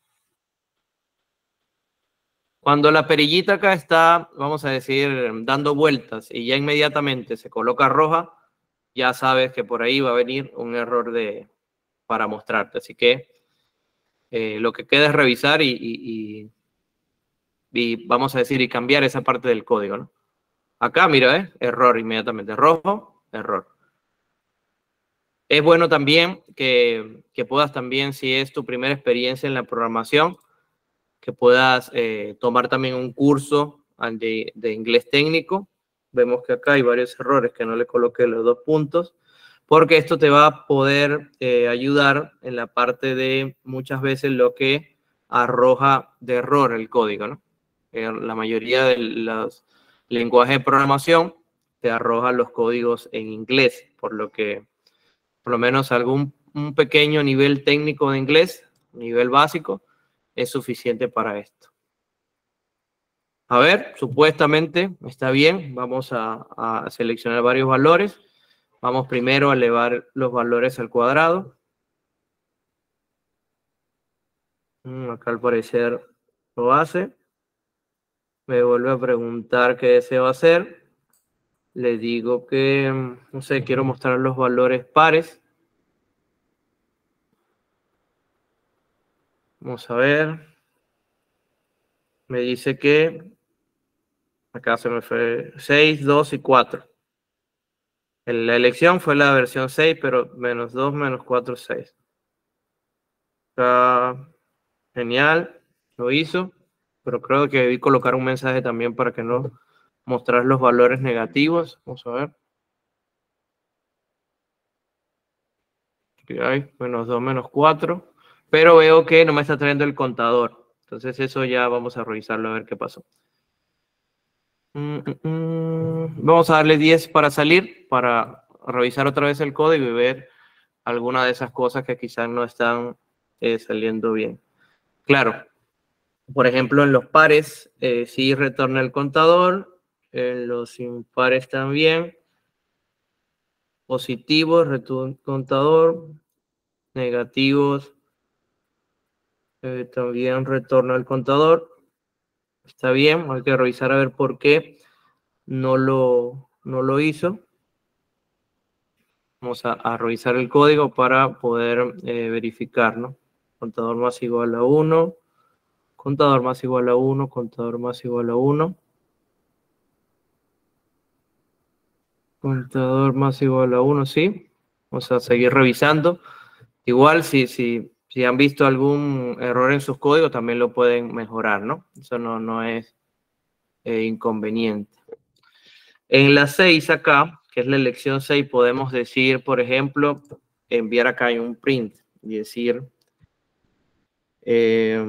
Cuando la perillita acá está, vamos a decir, dando vueltas y ya inmediatamente se coloca roja, ya sabes que por ahí va a venir un error de, para mostrarte. Así que eh, lo que queda es revisar y, y, y, y vamos a decir y cambiar esa parte del código, ¿no? Acá, mira, ¿eh? Error inmediatamente. Rojo, error. Es bueno también que, que puedas también, si es tu primera experiencia en la programación, que puedas eh, tomar también un curso de, de inglés técnico. Vemos que acá hay varios errores que no le coloqué los dos puntos, porque esto te va a poder eh, ayudar en la parte de muchas veces lo que arroja de error el código, ¿no? Eh, la mayoría de los lenguajes de programación te arrojan los códigos en inglés, por lo que por lo menos algún un pequeño nivel técnico de inglés, nivel básico, es suficiente para esto. A ver, supuestamente está bien. Vamos a, a seleccionar varios valores. Vamos primero a elevar los valores al cuadrado. Mm, acá al parecer lo hace. Me vuelve a preguntar qué deseo hacer. Le digo que, no sé, quiero mostrar los valores pares. Vamos a ver. Me dice que acá se me fue seis, dos y cuatro. La elección fue la versión seis, pero menos dos, menos cuatro, seis. Acá, genial, lo hizo. Pero creo que debí colocar un mensaje también para que no mostrar los valores negativos. Vamos a ver. Aquí hay menos dos, menos cuatro. Pero veo que no me está trayendo el contador. Entonces eso ya vamos a revisarlo a ver qué pasó. Mm, mm, mm. Vamos a darle diez para salir, para revisar otra vez el código y ver alguna de esas cosas que quizás no están eh, saliendo bien. Claro, por ejemplo, en los pares eh, sí retorna el contador, en los impares también, positivos, retorna el contador, negativos, eh, también retorna el contador. Está bien, hay que revisar a ver por qué no lo, no lo hizo. Vamos a, a revisar el código para poder eh, verificar, ¿no? Contador más igual a uno, contador más igual a uno, contador más igual a uno. Contador más igual a uno, sí. Vamos a seguir revisando. Igual, si, si, si han visto algún error en sus códigos, también lo pueden mejorar, ¿no? Eso no, no es eh, inconveniente. En la seis acá, que es la elección seis, podemos decir, por ejemplo, enviar acá un print y decir... Eh,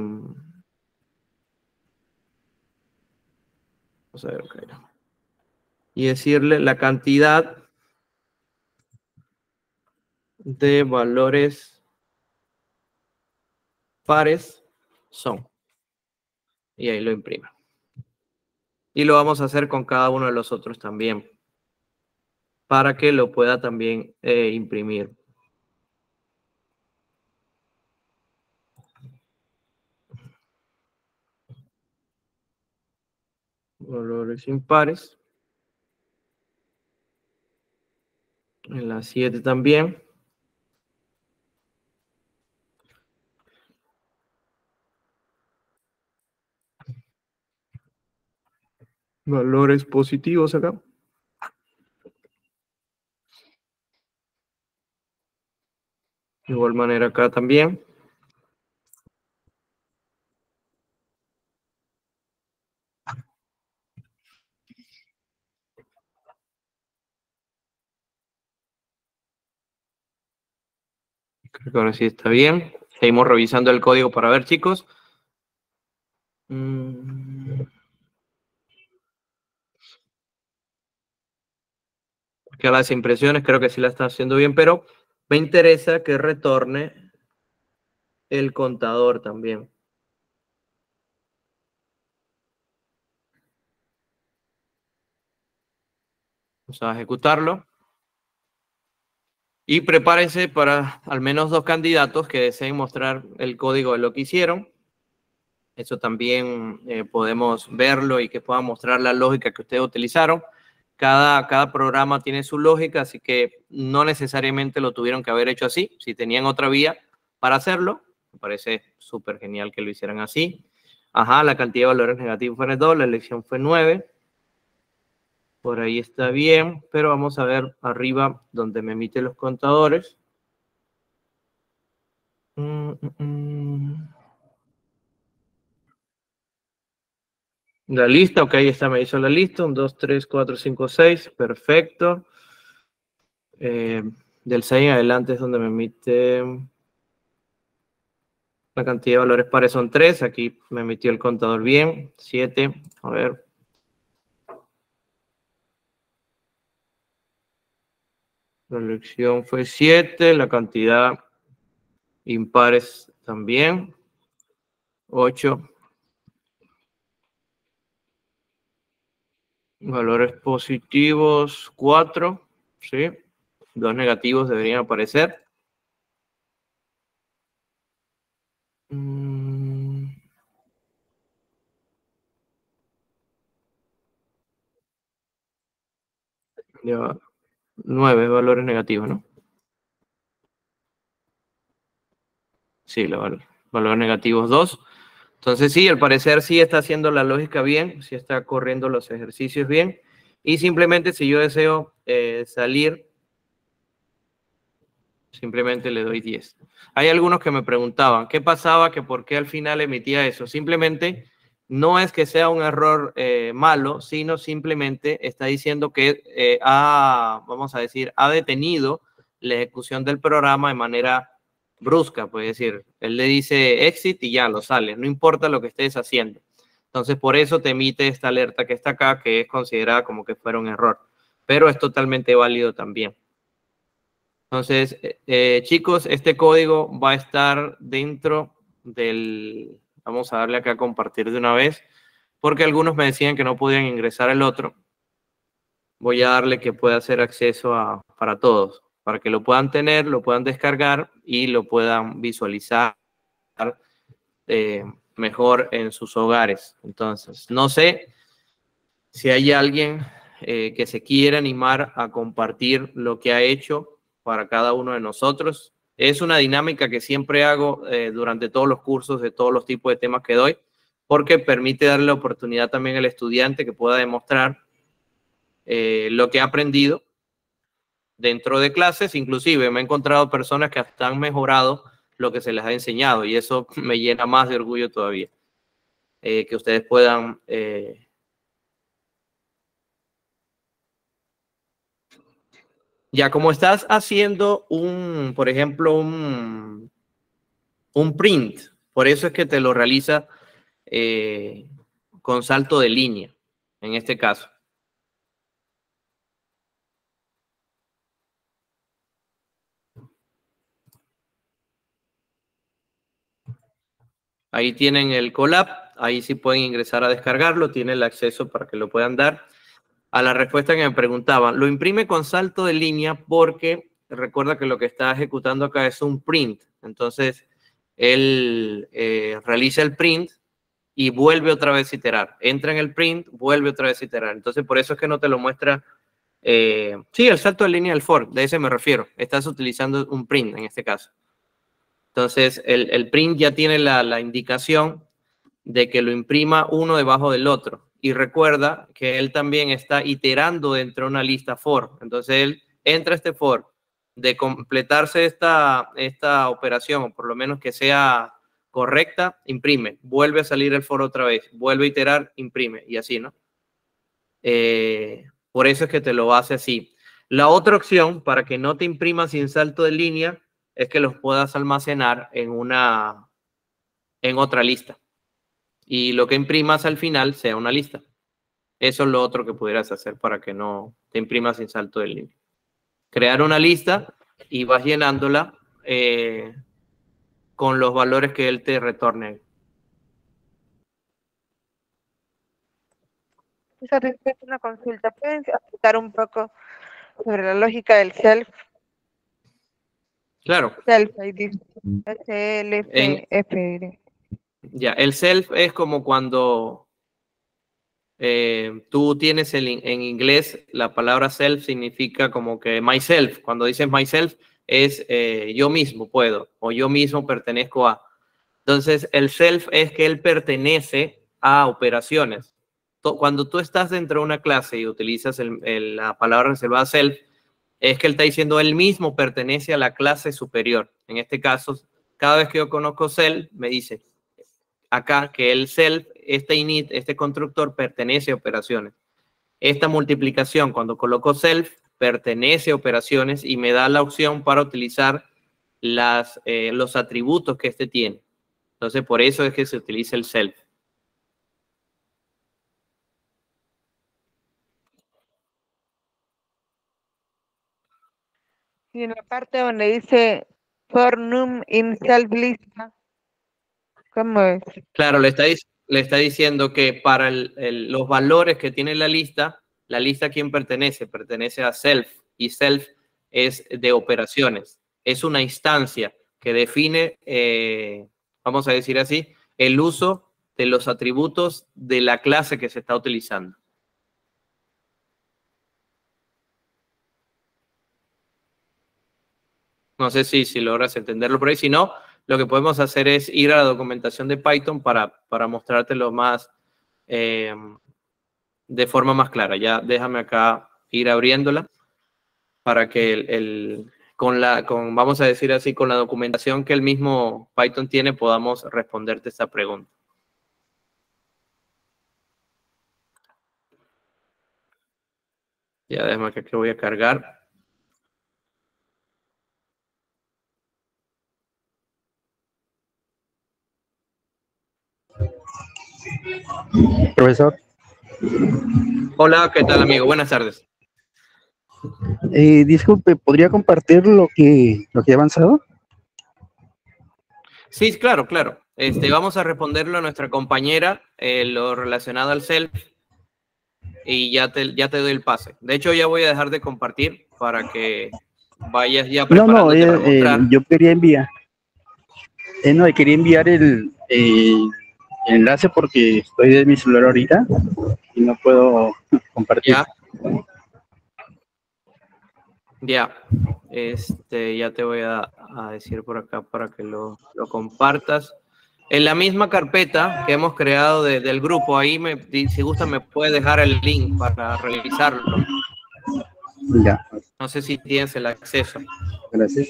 vamos a ver acá. Y decirle la cantidad de valores pares son. Y ahí lo imprime. Y lo vamos a hacer con cada uno de los otros también, para que lo pueda también eh, imprimir. Valores impares. En la siete también. Valores positivos acá. De igual manera acá también. Creo que ahora sí está bien. Seguimos revisando el código para ver, chicos. Mm. Que las impresiones creo que sí la está haciendo bien, pero me interesa que retorne el contador también. Vamos a ejecutarlo. Y prepárense para al menos dos candidatos que deseen mostrar el código de lo que hicieron. Eso también eh, podemos verlo y que puedan mostrar la lógica que ustedes utilizaron. Cada, cada programa tiene su lógica, así que no necesariamente lo tuvieron que haber hecho así. Si tenían otra vía para hacerlo, me parece súper genial que lo hicieran así. Ajá, la cantidad de valores negativos fue dos, la elección fue nueve. Por ahí está bien, pero vamos a ver arriba donde me emiten los contadores. Mm, mm, mm. La lista, ok, esta me hizo la lista. un, dos, tres, cuatro, cinco, seis. Perfecto. Eh, del seis en adelante es donde me emite la cantidad de valores pares son tres. Aquí me emitió el contador bien. siete. A ver. La elección fue siete. La cantidad impares también. ocho. Valores positivos, cuatro. ¿Sí? Dos negativos deberían aparecer. Mm. Ya, nueve valores negativos, ¿no? Sí, los val valores negativos dos. Entonces sí, al parecer sí está haciendo la lógica bien, sí está corriendo los ejercicios bien. Y simplemente si yo deseo eh, salir, simplemente le doy diez. Hay algunos que me preguntaban, ¿qué pasaba? Que por qué al final emitía eso. Simplemente no es que sea un error eh, malo, sino simplemente está diciendo que eh, ha, vamos a decir, ha detenido la ejecución del programa de manera brusca. Puede decir, él le dice exit y ya lo sale, no importa lo que estés haciendo. Entonces, por eso te emite esta alerta que está acá, que es considerada como que fuera un error. Pero es totalmente válido también. Entonces, eh, chicos, este código va a estar dentro del... Vamos a darle acá a compartir de una vez, porque algunos me decían que no podían ingresar el otro. Voy a darle que pueda hacer acceso a, para todos, para que lo puedan tener, lo puedan descargar y lo puedan visualizar eh, mejor en sus hogares. Entonces, no sé si hay alguien eh, que se quiera animar a compartir lo que ha hecho para cada uno de nosotros. Es una dinámica que siempre hago eh, durante todos los cursos de todos los tipos de temas que doy, porque permite darle la oportunidad también al estudiante que pueda demostrar eh, lo que ha aprendido dentro de clases. Inclusive me he encontrado personas que hasta han mejorado lo que se les ha enseñado y eso me llena más de orgullo todavía. Eh, que ustedes puedan... Eh, Ya, como estás haciendo un, por ejemplo, un, un print, por eso es que te lo realiza eh, con salto de línea, en este caso. Ahí tienen el Colab, ahí sí pueden ingresar a descargarlo, tienen el acceso para que lo puedan dar. A la respuesta que me preguntaban, lo imprime con salto de línea porque recuerda que lo que está ejecutando acá es un print. Entonces, él eh, realiza el print y vuelve otra vez a iterar. Entra en el print, vuelve otra vez a iterar. Entonces, por eso es que no te lo muestra. Eh, sí, el salto de línea del for, de ese me refiero. Estás utilizando un print en este caso. Entonces, el, el print ya tiene la, la indicación de que lo imprima uno debajo del otro. Y recuerda que él también está iterando dentro de una lista for. Entonces, él entra a este for. De completarse esta, esta operación, o por lo menos que sea correcta, imprime. Vuelve a salir el for otra vez. Vuelve a iterar, imprime. Y así, ¿no? Eh, por eso es que te lo hace así. La otra opción, para que no te imprima sin salto de línea, es que los puedas almacenar en una, en otra lista. Y lo que imprimas al final sea una lista. Eso es lo otro que pudieras hacer para que no te imprimas sin salto de línea. Crear una lista y vas llenándola eh, con los valores que él te retorne. Esa es una consulta. ¿Pueden explicar un poco sobre la lógica del self? Claro. Self, ahí dice. S L F F. Ya, el self es como cuando eh, tú tienes el, en inglés la palabra self significa como que myself. Cuando dices myself es eh, yo mismo puedo o yo mismo pertenezco a. Entonces, el self es que él pertenece a operaciones. Cuando tú estás dentro de una clase y utilizas el, el, la palabra reservada self, es que él está diciendo él mismo pertenece a la clase superior. En este caso, cada vez que yo conozco self, me dice acá que el self, este init, este constructor, pertenece a operaciones. Esta multiplicación, cuando coloco self, pertenece a operaciones y me da la opción para utilizar las, eh, los atributos que este tiene. Entonces, por eso es que se utiliza el self. Y en la parte donde dice for num in self lista, ¿cómo es? Claro, le está, le está diciendo que para el, el, los valores que tiene la lista, la lista a quién pertenece, pertenece a self, y self es de operaciones. Es una instancia que define, eh, vamos a decir así, el uso de los atributos de la clase que se está utilizando. No sé si, si logras entenderlo por ahí. Si no, lo que podemos hacer es ir a la documentación de Python para, para mostrártelo más eh, de forma más clara. Ya déjame acá ir abriéndola para que el, el, con la, con, vamos a decir así, con la documentación que el mismo Python tiene, podamos responderte esta pregunta. Ya déjame que aquí voy a cargar. Profesor. Hola, ¿qué tal, amigo? Buenas tardes. Eh, disculpe, ¿podría compartir lo que, lo que he avanzado? Sí, claro, claro. Este, vamos a responderlo a nuestra compañera, eh, lo relacionado al self, y ya te, ya te doy el pase. De hecho, ya voy a dejar de compartir para que vayas ya preparándote No, no, para eh, mostrar. eh, yo quería enviar, eh, no, quería enviar el, el enlace porque estoy de mi celular ahorita y no puedo compartir. Ya. Ya. Este, ya te voy a, a decir por acá para que lo, lo compartas. En la misma carpeta que hemos creado de, del grupo, ahí me, si gusta me puede dejar el link para revisarlo. Ya. No sé si tienes el acceso. Gracias.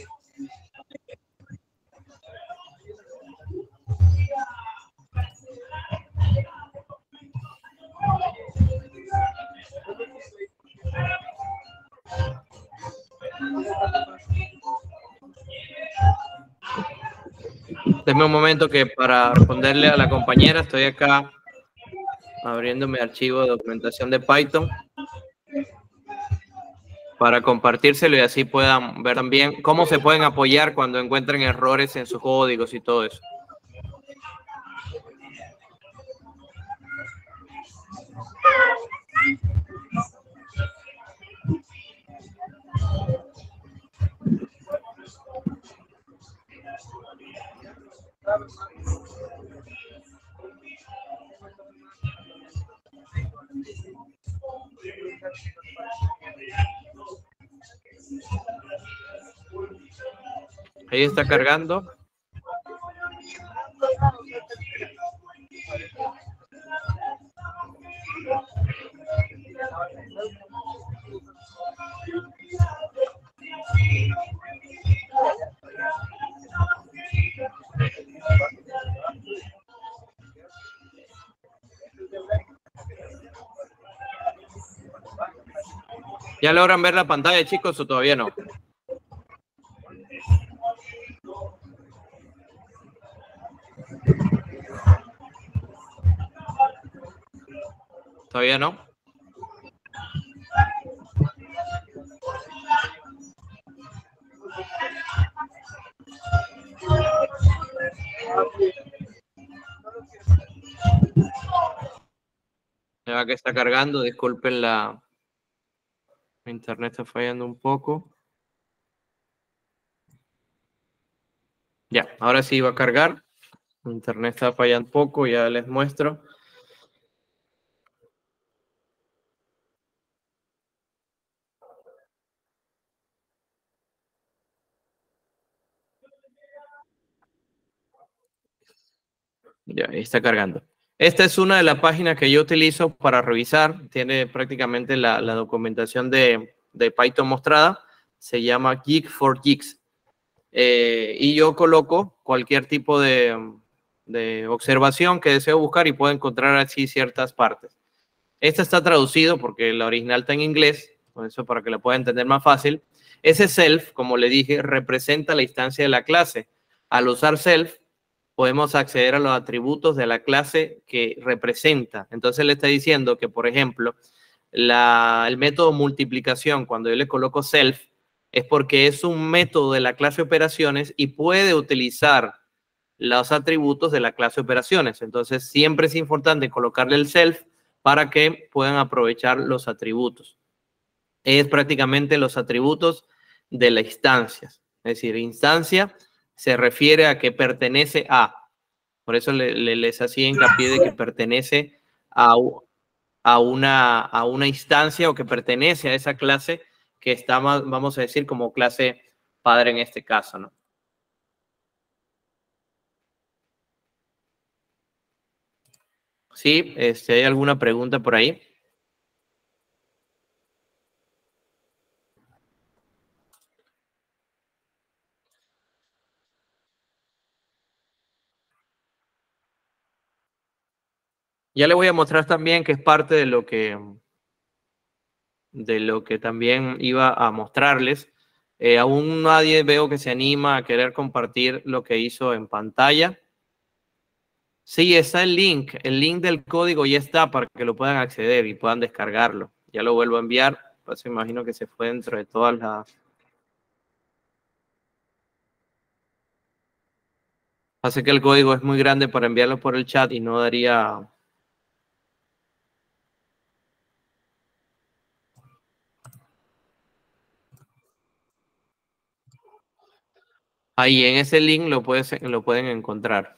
Deme un momento que para responderle a la compañera estoy acá abriendo mi archivo de documentación de Python para compartírselo y así puedan ver también cómo se pueden apoyar cuando encuentren errores en sus códigos y todo eso. Ahí está cargando. ¿Ya logran ver la pantalla, chicos, o todavía no? ¿Todavía no? Ya que está cargando, disculpen la... Internet está fallando un poco. Ya, ahora sí va a cargar. Internet está fallando un poco, ya les muestro. Ya, ahí está cargando. Esta es una de las páginas que yo utilizo para revisar. Tiene prácticamente la, la documentación de, de Python mostrada. Se llama Geek for Geeks. Eh, y yo coloco cualquier tipo de, de observación que deseo buscar y puedo encontrar así ciertas partes. Esta está traducido porque la original está en inglés, por eso para que la pueda entender más fácil. Ese self, como le dije, representa la instancia de la clase. Al usar self, podemos acceder a los atributos de la clase que representa. Entonces le está diciendo que, por ejemplo, la, el método multiplicación, cuando yo le coloco self, es porque es un método de la clase operaciones y puede utilizar los atributos de la clase operaciones. Entonces siempre es importante colocarle el self para que puedan aprovechar los atributos. Es prácticamente los atributos de la instancia. Es decir, instancia se refiere a que pertenece a. Por eso le, le, les hacía hincapié de que pertenece a, a, una, a una instancia o que pertenece a esa clase que está, vamos a decir, como clase padre en este caso, ¿no? Sí, este, ¿hay alguna pregunta por ahí? Ya le voy a mostrar también que es parte de lo que, de lo que también iba a mostrarles. Eh, aún nadie veo que se anima a querer compartir lo que hizo en pantalla. Sí, está el link. El link del código ya está para que lo puedan acceder y puedan descargarlo. Ya lo vuelvo a enviar. Pues imagino que se fue dentro de todas las... Así que el código es muy grande para enviarlo por el chat y no daría... Ahí en ese link lo, puedes, lo pueden encontrar.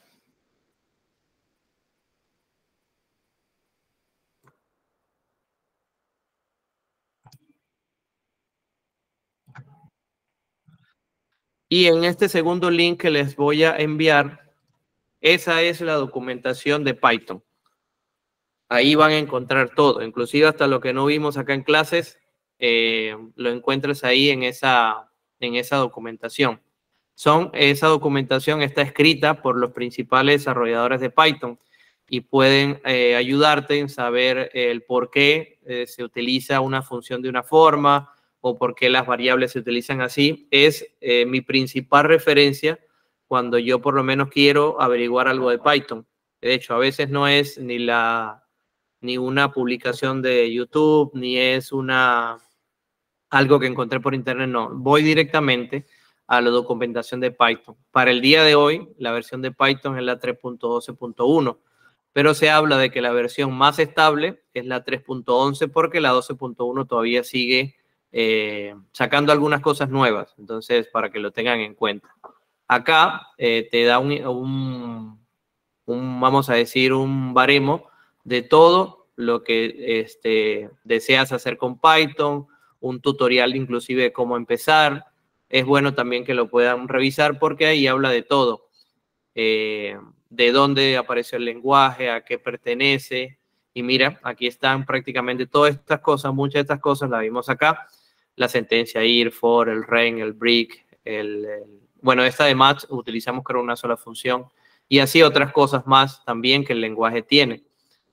Y en este segundo link que les voy a enviar, esa es la documentación de Python. Ahí van a encontrar todo, inclusive hasta lo que no vimos acá en clases, eh, lo encuentras ahí en esa, en esa documentación. Son, esa documentación está escrita por los principales desarrolladores de Python y pueden eh, ayudarte en saber el por qué eh, se utiliza una función de una forma o por qué las variables se utilizan así. Es eh, mi principal referencia cuando yo por lo menos quiero averiguar algo de Python. De hecho, a veces no es ni la ni una publicación de YouTube, ni es una algo que encontré por internet, no. Voy directamente a la documentación de Python. Para el día de hoy, la versión de Python es la tres punto doce punto uno, pero se habla de que la versión más estable es la tres punto once porque la doce punto uno todavía sigue eh, sacando algunas cosas nuevas. Entonces, para que lo tengan en cuenta. Acá eh, te da un, un, un, vamos a decir, un baremo de todo lo que este, deseas hacer con Python, un tutorial inclusive de cómo empezar. Es bueno también que lo puedan revisar porque ahí habla de todo. Eh, de dónde apareció el lenguaje, a qué pertenece. Y mira, aquí están prácticamente todas estas cosas, muchas de estas cosas las vimos acá. La sentencia ir, for, el ren, el break, el, el bueno, esta de match utilizamos creo una sola función. Y así otras cosas más también que el lenguaje tiene.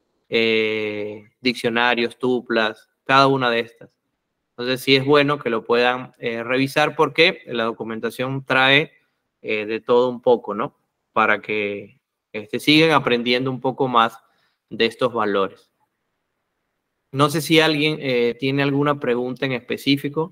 Eh, diccionarios, tuplas, cada una de estas. Entonces sí es bueno que lo puedan eh, revisar porque la documentación trae eh, de todo un poco, ¿no? Para que este, sigan aprendiendo un poco más de estos valores. No sé si alguien eh, tiene alguna pregunta en específico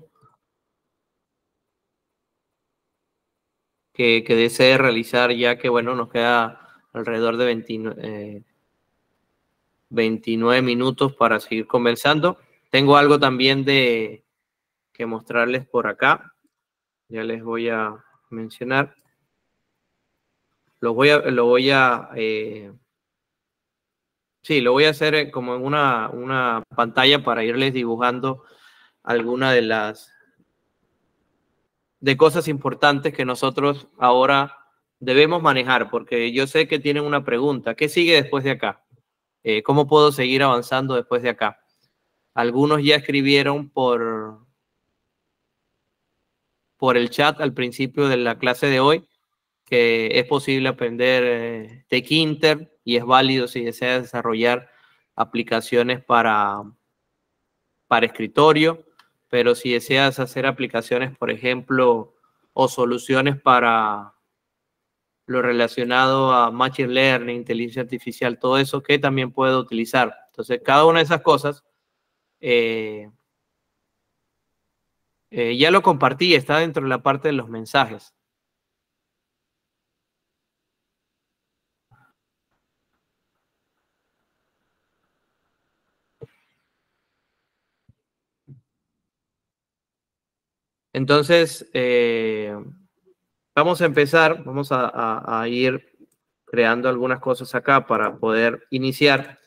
que, que desee realizar, ya que, bueno, nos queda alrededor de veintinueve, eh, veintinueve minutos para seguir conversando. Tengo algo también de que mostrarles por acá. Ya les voy a mencionar. lo voy a, lo voy a eh, sí, lo voy a hacer como en una, una pantalla para irles dibujando alguna de las de cosas importantes que nosotros ahora debemos manejar, porque yo sé que tienen una pregunta. ¿Qué sigue después de acá? Eh, ¿Cómo puedo seguir avanzando después de acá? Algunos ya escribieron por, por el chat al principio de la clase de hoy que es posible aprender eh, Tkinter y es válido si desea desarrollar aplicaciones para, para escritorio, pero si deseas hacer aplicaciones, por ejemplo, o soluciones para lo relacionado a Machine Learning, inteligencia artificial, todo eso que también puedo utilizar. Entonces, cada una de esas cosas eh, eh, ya lo compartí, está dentro de la parte de los mensajes. Entonces, eh, vamos a empezar, vamos a, a, a ir creando algunas cosas acá para poder iniciar.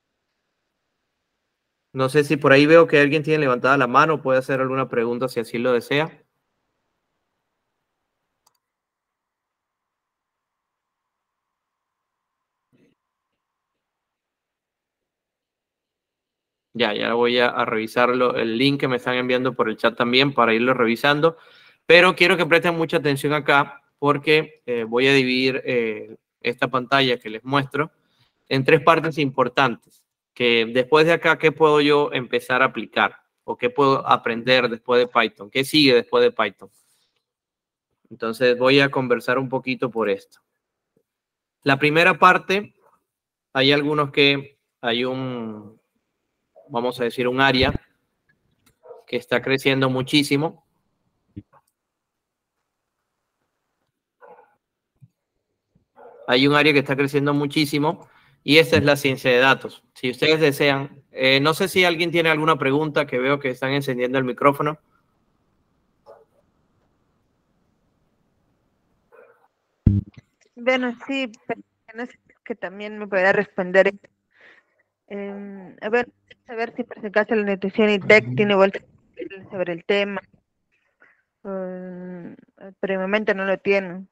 No sé si por ahí veo que alguien tiene levantada la mano, puede hacer alguna pregunta si así lo desea. Ya, ya voy a, a revisarlo, el link que me están enviando por el chat también para irlo revisando, pero quiero que presten mucha atención acá porque eh, voy a dividir eh, esta pantalla que les muestro en tres partes importantes, que después de acá, ¿qué puedo yo empezar a aplicar? ¿O qué puedo aprender después de Python? ¿Qué sigue después de Python? Entonces voy a conversar un poquito por esto. La primera parte, hay algunos que hay un, vamos a decir, un área que está creciendo muchísimo. Hay un área que está creciendo muchísimo y esta es la ciencia de datos. Si ustedes desean, eh, no sé si alguien tiene alguna pregunta, que veo que están encendiendo el micrófono. Bueno, sí, pero no sé si es que también me podría responder. Eh, a ver, a ver si por si acaso la nutrición y tech tiene vuelta sobre el tema. Eh, pero de momento no lo tiene.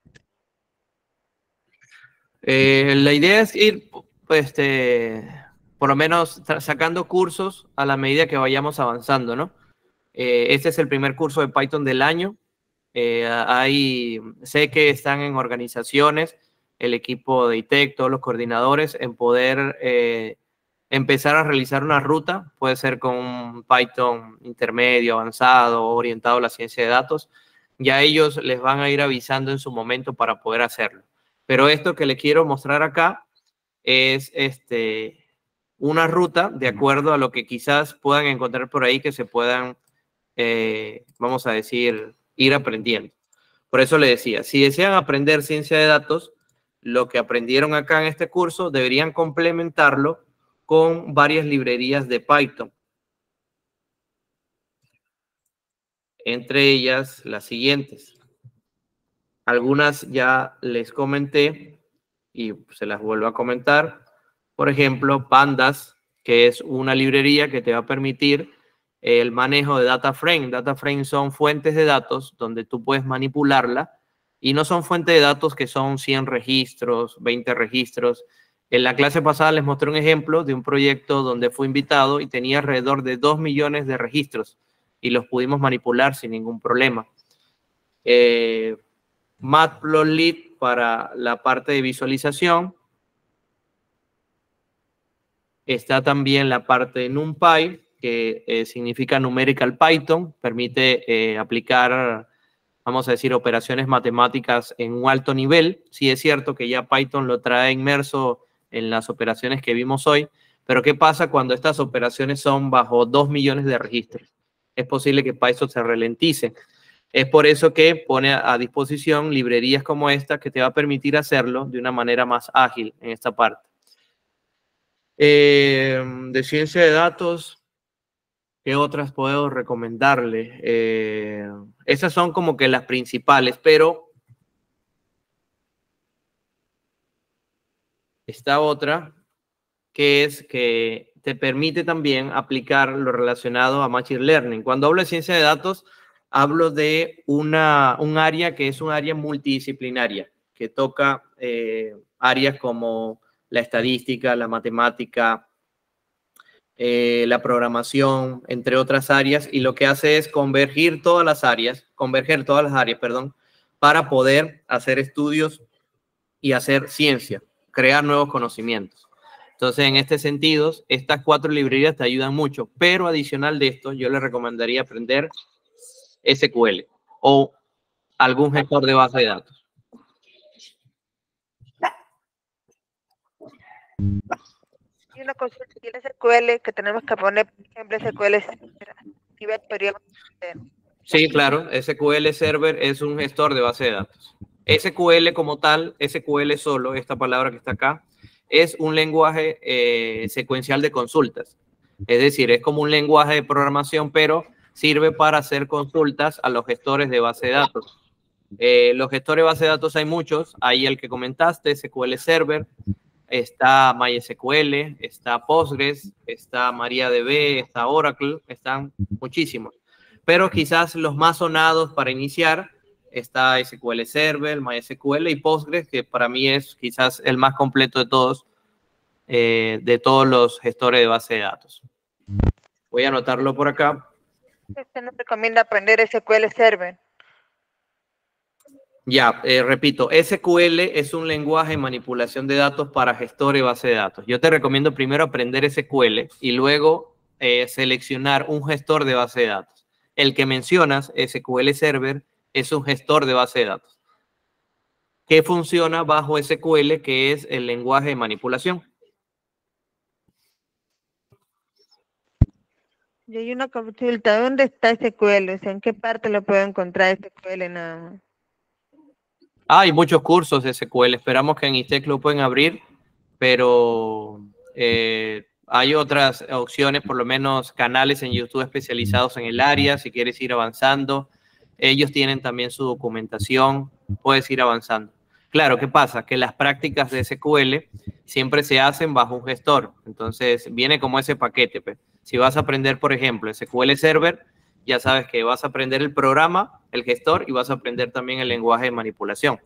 Eh, la idea es ir, pues, este, por lo menos sacando cursos a la medida que vayamos avanzando, ¿no? Eh, este es el primer curso de Python del año. Eh, hay, sé que están en organizaciones, el equipo de I T E C, todos los coordinadores, en poder eh, empezar a realizar una ruta, puede ser con un Python intermedio, avanzado, orientado a la ciencia de datos. Ya ellos les van a ir avisando en su momento para poder hacerlo. Pero esto que les quiero mostrar acá es este, una ruta de acuerdo a lo que quizás puedan encontrar por ahí que se puedan, eh, vamos a decir, ir aprendiendo. Por eso le decía, si desean aprender ciencia de datos, lo que aprendieron acá en este curso deberían complementarlo con varias librerías de Python. Entre ellas, las siguientes. Algunas ya les comenté y se las vuelvo a comentar. Por ejemplo, Pandas, que es una librería que te va a permitir el manejo de data frame. Data frame son fuentes de datos donde tú puedes manipularla y no son fuentes de datos que son cien registros, veinte registros. En la clase pasada les mostré un ejemplo de un proyecto donde fui invitado y tenía alrededor de dos millones de registros y los pudimos manipular sin ningún problema. Eh, Matplotlib para la parte de visualización. Está también la parte de NumPy, que eh, significa Numerical Python, permite eh, aplicar, vamos a decir, operaciones matemáticas en un alto nivel. Sí es cierto que ya Python lo trae inmerso en las operaciones que vimos hoy, pero ¿qué pasa cuando estas operaciones son bajo dos millones de registros? Es posible que Python se ralentice. Es por eso que pone a disposición librerías como esta que te va a permitir hacerlo de una manera más ágil en esta parte. Eh, de ciencia de datos, ¿qué otras puedo recomendarle? Eh, esas son como que las principales, pero está otra, que es que te permite también aplicar lo relacionado a Machine Learning. Cuando hablo de ciencia de datos, hablo de una, un área que es un área multidisciplinaria, que toca eh, áreas como la estadística, la matemática, eh, la programación, entre otras áreas, y lo que hace es convergir todas las áreas, converger todas las áreas, perdón, para poder hacer estudios y hacer ciencia, crear nuevos conocimientos. Entonces, en este sentido, estas cuatro librerías te ayudan mucho, pero adicional de esto, yo les recomendaría aprender S Q L o algún gestor de base de datos. Y una consulta, y el S Q L que tenemos que poner, por ejemplo, S Q L nivel periodo. Sí, claro, S Q L Server es un gestor de base de datos. S Q L como tal, S Q L solo, esta palabra que está acá, es un lenguaje eh, secuencial de consultas. Es decir, es como un lenguaje de programación, pero sirve para hacer consultas a los gestores de base de datos. Eh, los gestores de base de datos hay muchos. Hay el que comentaste, S Q L Server, está MySQL, está Postgres, está MariaDB, está Oracle, están muchísimos. Pero quizás los más sonados para iniciar está S Q L Server, MySQL y Postgres, que para mí es quizás el más completo de todos, eh, de todos los gestores de base de datos. Voy a anotarlo por acá. Usted nos recomienda aprender S Q L Server. Ya, eh, repito, S Q L es un lenguaje de manipulación de datos para gestores de base de datos. Yo te recomiendo primero aprender S Q L y luego eh, seleccionar un gestor de base de datos. El que mencionas, S Q L Server, es un gestor de base de datos que funciona bajo S Q L, que es el lenguaje de manipulación. Y hay una consulta, ¿dónde está S Q L? O sea, ¿en qué parte lo puedo encontrar S Q L nada más? Ah, hay muchos cursos de S Q L. Esperamos que en ISTEC lo pueden abrir, pero eh, hay otras opciones, por lo menos canales en YouTube especializados en el área, si quieres ir avanzando. Ellos tienen también su documentación, puedes ir avanzando. Claro, ¿qué pasa? Que las prácticas de S Q L siempre se hacen bajo un gestor. Entonces, viene como ese paquete. Pues. Si vas a aprender, por ejemplo, S Q L Server, ya sabes que vas a aprender el programa, el gestor, y vas a aprender también el lenguaje de manipulación.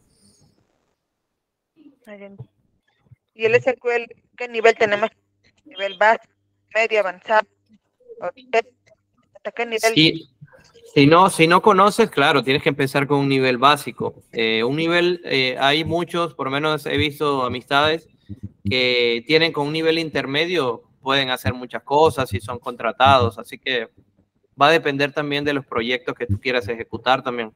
¿Y el S Q L qué nivel tenemos? ¿Nivel básico, medio, avanzado? ¿Hasta qué nivel? Sí. Si no, si no conoces, claro, tienes que empezar con un nivel básico. Eh, un nivel, eh, hay muchos, por lo menos he visto amistades que tienen con un nivel intermedio, pueden hacer muchas cosas y son contratados, así que va a depender también de los proyectos que tú quieras ejecutar también.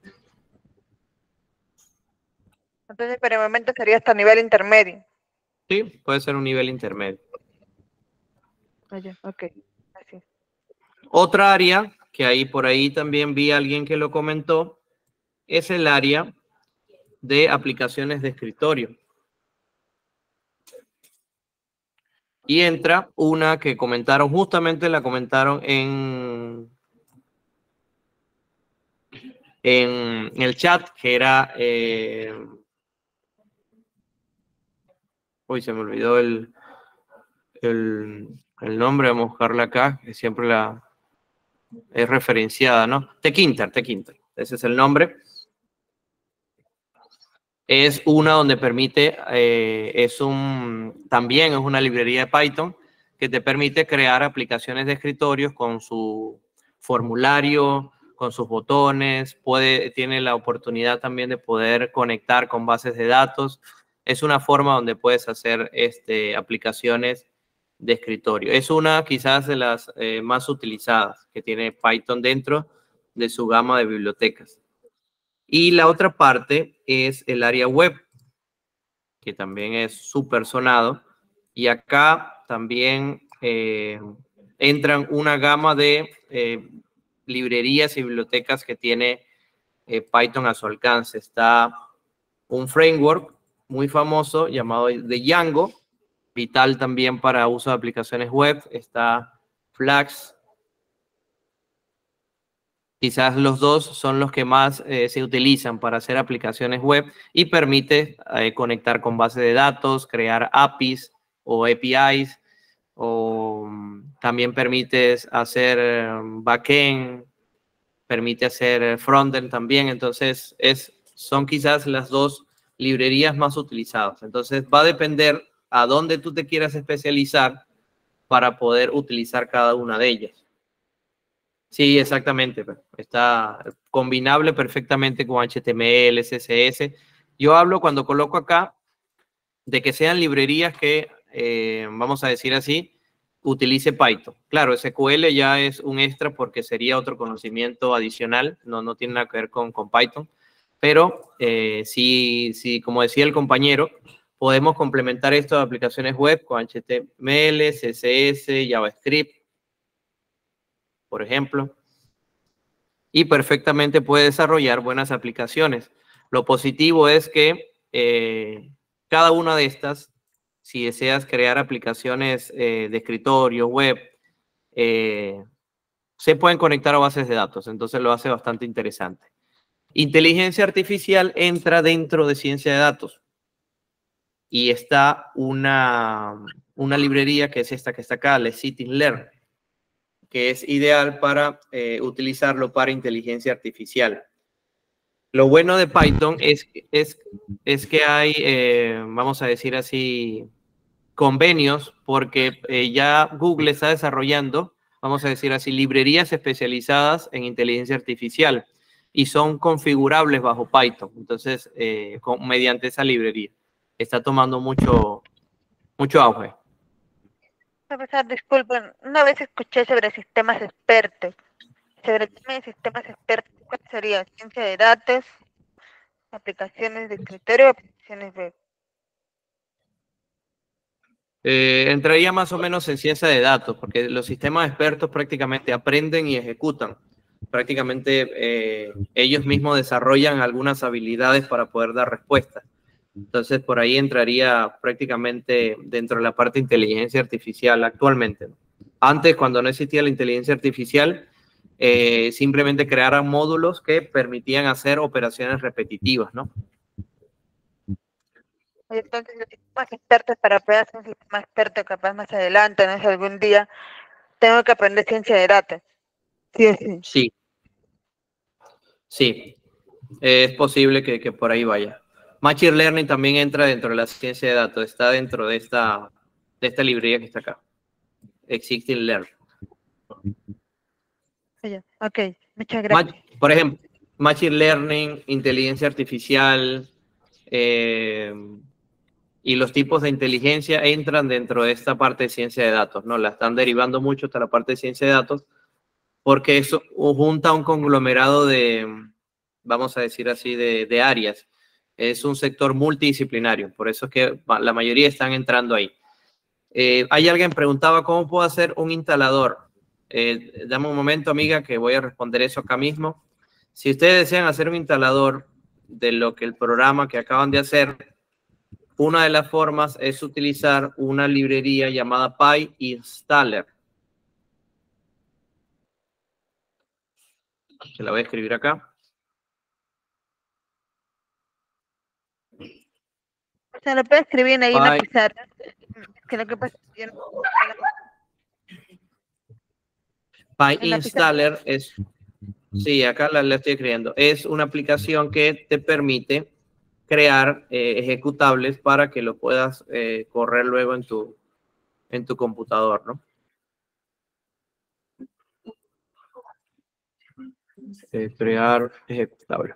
Entonces, por el momento sería hasta nivel intermedio. Sí, puede ser un nivel intermedio. Oye, ok, así. Otra área, que ahí por ahí también vi a alguien que lo comentó, es el área de aplicaciones de escritorio. Y entra una que comentaron, justamente la comentaron en, en el chat, que era... Eh, uy, se me olvidó el, el, el nombre, vamos a buscarla acá, que siempre la es referenciada, ¿no? Tkinter, Tkinter, ese es el nombre. Es una donde permite, eh, es un, también es una librería de Python que te permite crear aplicaciones de escritorios con su formulario, con sus botones, puede, tiene la oportunidad también de poder conectar con bases de datos. Es una forma donde puedes hacer este, aplicaciones de escritorio. Es una quizás de las eh, más utilizadas que tiene Python dentro de su gama de bibliotecas. Y la otra parte es el área web, que también es súper sonado. Y acá también eh, entran una gama de eh, librerías y bibliotecas que tiene eh, Python a su alcance. Está un framework muy famoso llamado de Django, vital también para uso de aplicaciones web. Está Flask. Quizás los dos son los que más eh, se utilizan para hacer aplicaciones web y permite eh, conectar con bases de datos, crear A P Is o A P Is, o um, también permite hacer um, backend, permite hacer frontend también. Entonces, es, son quizás las dos librerías más utilizadas. Entonces, va a depender a dónde tú te quieras especializar para poder utilizar cada una de ellas. Sí, exactamente. Está combinable perfectamente con H T M L, C S S. Yo hablo cuando coloco acá de que sean librerías que, eh, vamos a decir así, utilice Python. Claro, S Q L ya es un extra porque sería otro conocimiento adicional, no, no tiene nada que ver con, con Python, pero eh, sí, sí, como decía el compañero, podemos complementar esto de aplicaciones web con H T M L, C S S, JavaScript, por ejemplo, y perfectamente puede desarrollar buenas aplicaciones. Lo positivo es que eh, cada una de estas, si deseas crear aplicaciones eh, de escritorio, web, eh, se pueden conectar a bases de datos, entonces lo hace bastante interesante. Inteligencia artificial entra dentro de ciencia de datos y está una, una librería que es esta que está acá, Scikit-Learn, que es ideal para eh, utilizarlo para inteligencia artificial. Lo bueno de Python es, es, es que hay, eh, vamos a decir así, convenios, porque eh, ya Google está desarrollando, vamos a decir así, librerías especializadas en inteligencia artificial y son configurables bajo Python. Entonces, eh, con, mediante esa librería, está tomando mucho, mucho auge. Profesor, disculpen, una vez escuché sobre sistemas expertos. Sobre el tema de sistemas expertos, ¿cuál sería? Ciencia de datos, aplicaciones de escritorio, aplicaciones web. Eh, entraría más o menos en ciencia de datos, porque los sistemas expertos prácticamente aprenden y ejecutan. Prácticamente eh, ellos mismos desarrollan algunas habilidades para poder dar respuestas. Entonces, por ahí entraría prácticamente dentro de la parte de inteligencia artificial actualmente, ¿no? Antes, cuando no existía la inteligencia artificial, eh, simplemente crearan módulos que permitían hacer operaciones repetitivas, ¿no? Entonces, los sistemas expertos para poder ser un sistema experto capaz más adelante, no sé, algún día, tengo que aprender ciencia de datos. Sí, sí. Sí, sí. Es posible que, que por ahí vaya. Machine Learning también entra dentro de la ciencia de datos, está dentro de esta, de esta librería que está acá. Existing Learn. Ok, muchas gracias. Ma por ejemplo, Machine Learning, inteligencia artificial eh, y los tipos de inteligencia entran dentro de esta parte de ciencia de datos, ¿no? La están derivando mucho hasta la parte de ciencia de datos porque eso junta un conglomerado de, vamos a decir así, de, de áreas. Es un sector multidisciplinario, por eso es que la mayoría están entrando ahí. Eh, hay alguien preguntaba cómo puedo hacer un instalador. Eh, dame un momento, amiga, que voy a responder eso acá mismo. Si ustedes desean hacer un instalador de lo que el programa que acaban de hacer, una de las formas es utilizar una librería llamada PyInstaller. Se la voy a escribir acá. Se lo puede escribir ahí en la pizarra. Que lo que pasa es que yo no... PyInstaller es, sí, acá la, la estoy escribiendo, es una aplicación que te permite crear eh, ejecutables para que lo puedas eh, correr luego en tu, en tu computador, ¿no? Eh, crear ejecutable.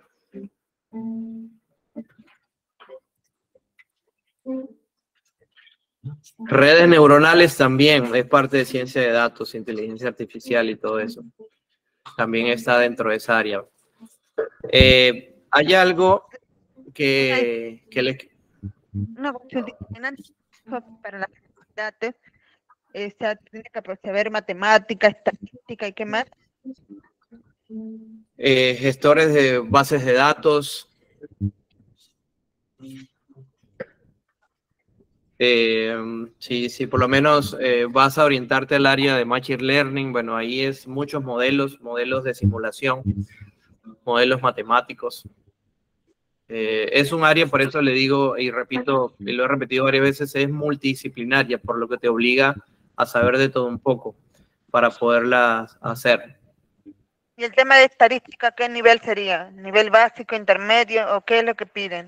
Redes neuronales también es parte de ciencia de datos, inteligencia artificial y todo eso. También está dentro de esa área. Eh, hay algo que, que le... Una consulta para la datos, esa tiene que saber matemática, estadística y qué más. Eh, gestores de bases de datos, Eh, si, si por lo menos eh, vas a orientarte al área de Machine Learning, bueno, ahí es muchos modelos, modelos de simulación, modelos matemáticos. Eh, es un área, por eso le digo y repito, y lo he repetido varias veces, es multidisciplinaria, por lo que te obliga a saber de todo un poco para poderlas hacer. ¿Y el tema de estadística, qué nivel sería? ¿Nivel básico, intermedio o qué es lo que piden?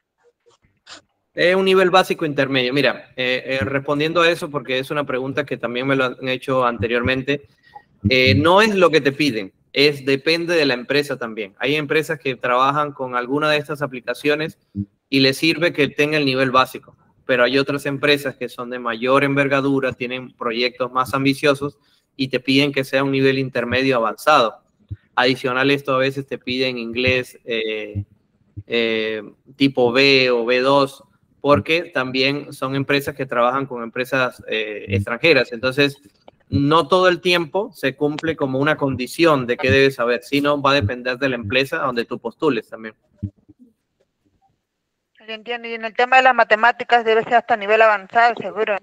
Es un nivel básico intermedio. Mira, eh, eh, respondiendo a eso, porque es una pregunta que también me lo han hecho anteriormente, eh, no es lo que te piden, es depende de la empresa también. Hay empresas que trabajan con alguna de estas aplicaciones y les sirve que tenga el nivel básico, pero hay otras empresas que son de mayor envergadura, tienen proyectos más ambiciosos y te piden que sea un nivel intermedio avanzado. Adicional, esto a veces te piden inglés eh, eh, tipo B o B dos, porque también son empresas que trabajan con empresas eh, extranjeras. Entonces, no todo el tiempo se cumple como una condición de que debes saber, sino va a depender de la empresa donde tú postules también. Entiendo. Y en el tema de las matemáticas debe ser hasta nivel avanzado, seguro.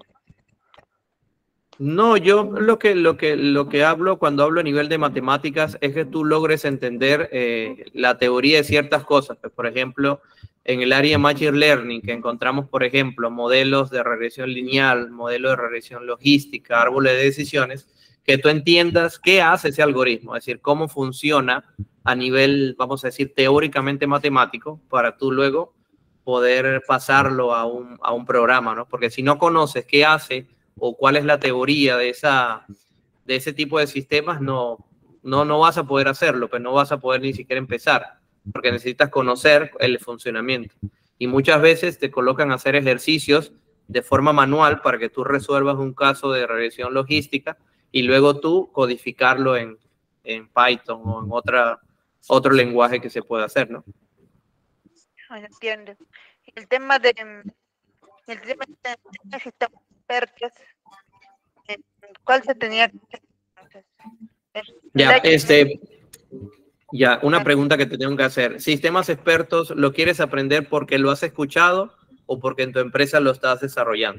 No, yo lo que, lo que, lo que hablo cuando hablo a nivel de matemáticas es que tú logres entender eh, la teoría de ciertas cosas. Pues, por ejemplo, en el área de Machine Learning, que encontramos, por ejemplo, modelos de regresión lineal, modelos de regresión logística, árboles de decisiones, que tú entiendas qué hace ese algoritmo, es decir, cómo funciona a nivel, vamos a decir, teóricamente matemático, para tú luego poder pasarlo a un, a un programa, ¿no? Porque si no conoces qué hace o cuál es la teoría de, esa, de ese tipo de sistemas, no, no, no vas a poder hacerlo, pero no vas a poder ni siquiera empezar, porque necesitas conocer el funcionamiento. Y muchas veces te colocan a hacer ejercicios de forma manual para que tú resuelvas un caso de regresión logística y luego tú codificarlo en, en Python o en otra, otro lenguaje que se pueda hacer, ¿no? Ah, entiendo. Y el tema de el tema de, de sistemas expertos, eh, ¿cuál se tenía que hacer? Ya, este, ya, una pregunta que te tengo que hacer. ¿Sistemas expertos lo quieres aprender porque lo has escuchado o porque en tu empresa lo estás desarrollando?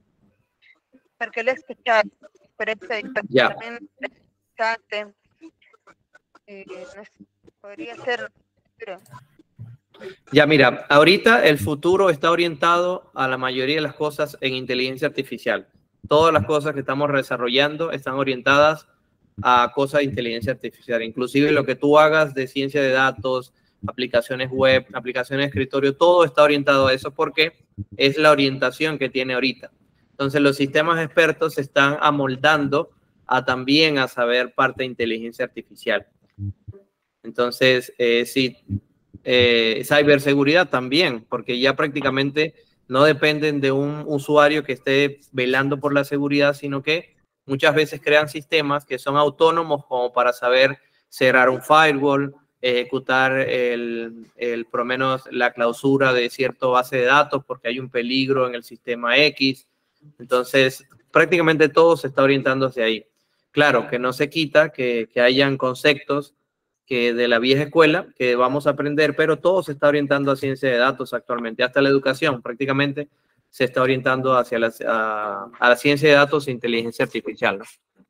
Porque lo he escuchado, pero eso Ya. también es interesante. Eh, no sé, podría ser. Pero Ya, mira, ahorita el futuro está orientado a la mayoría de las cosas en inteligencia artificial. Todas las cosas que estamos desarrollando están orientadas a cosas de inteligencia artificial. Inclusive lo que tú hagas de ciencia de datos, aplicaciones web, aplicaciones de escritorio, todo está orientado a eso porque es la orientación que tiene ahorita. Entonces los sistemas expertos se están amoldando a también a saber parte de inteligencia artificial. Entonces, eh, sí, eh, ciberseguridad también, porque ya prácticamente no dependen de un usuario que esté velando por la seguridad, sino que muchas veces crean sistemas que son autónomos como para saber cerrar un firewall, ejecutar el, el, por lo menos la clausura de cierta base de datos porque hay un peligro en el sistema X. Entonces, prácticamente todo se está orientando hacia ahí. Claro, que no se quita que, que hayan conceptos que de la vieja escuela que vamos a aprender, pero todo se está orientando a ciencia de datos actualmente, hasta la educación prácticamente se está orientando hacia la, a, a la ciencia de datos e inteligencia artificial, ¿no?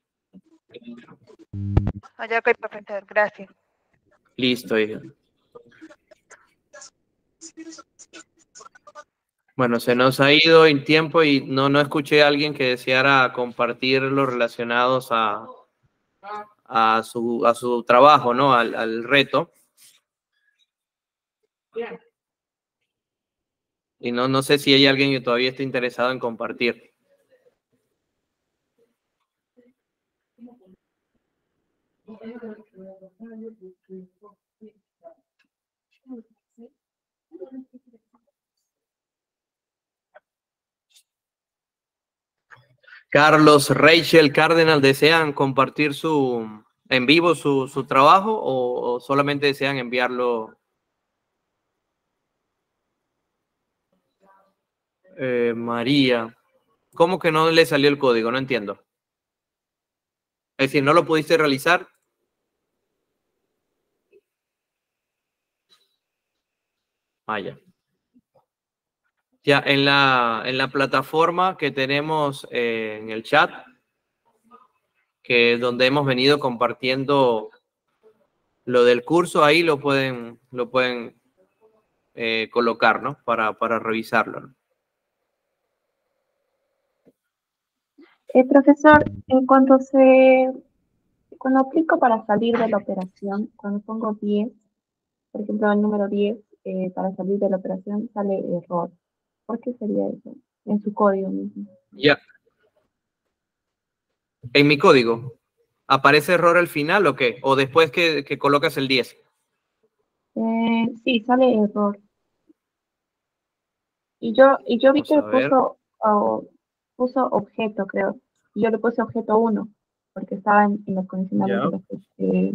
allá que profesor, gracias. Listo, hija. Bueno, se nos ha ido el tiempo y no, no escuché a alguien que deseara compartir los relacionados a, a, su, a su trabajo, ¿no? Al, al reto. Y no, no sé si hay alguien que todavía esté interesado en compartir. Carlos, Rachel, Cardenal, ¿desean compartir su en vivo su, su trabajo o, o solamente desean enviarlo? Eh, María, ¿cómo que no le salió el código? No entiendo. Es decir, ¿no lo pudiste realizar? Ah, ya. Ya, en la, en la plataforma que tenemos eh, en el chat, que es donde hemos venido compartiendo lo del curso, ahí lo pueden, lo pueden eh, colocar, ¿no? Para, para revisarlo, ¿no? Eh, profesor, en cuanto se, cuando aplico para salir de la operación, cuando pongo diez, por ejemplo, el número diez, eh, para salir de la operación sale error. ¿Por qué sería eso? En su código mismo. Ya. En mi código, ¿aparece error al final o qué? ¿O después que, que colocas el diez? Eh, sí, sale error. Y yo, y yo vi Vamos que a ver. puso, oh, puso objeto, creo. Y yo le puse objeto uno, porque estaba en, en los condicionales Ya. de, la, de,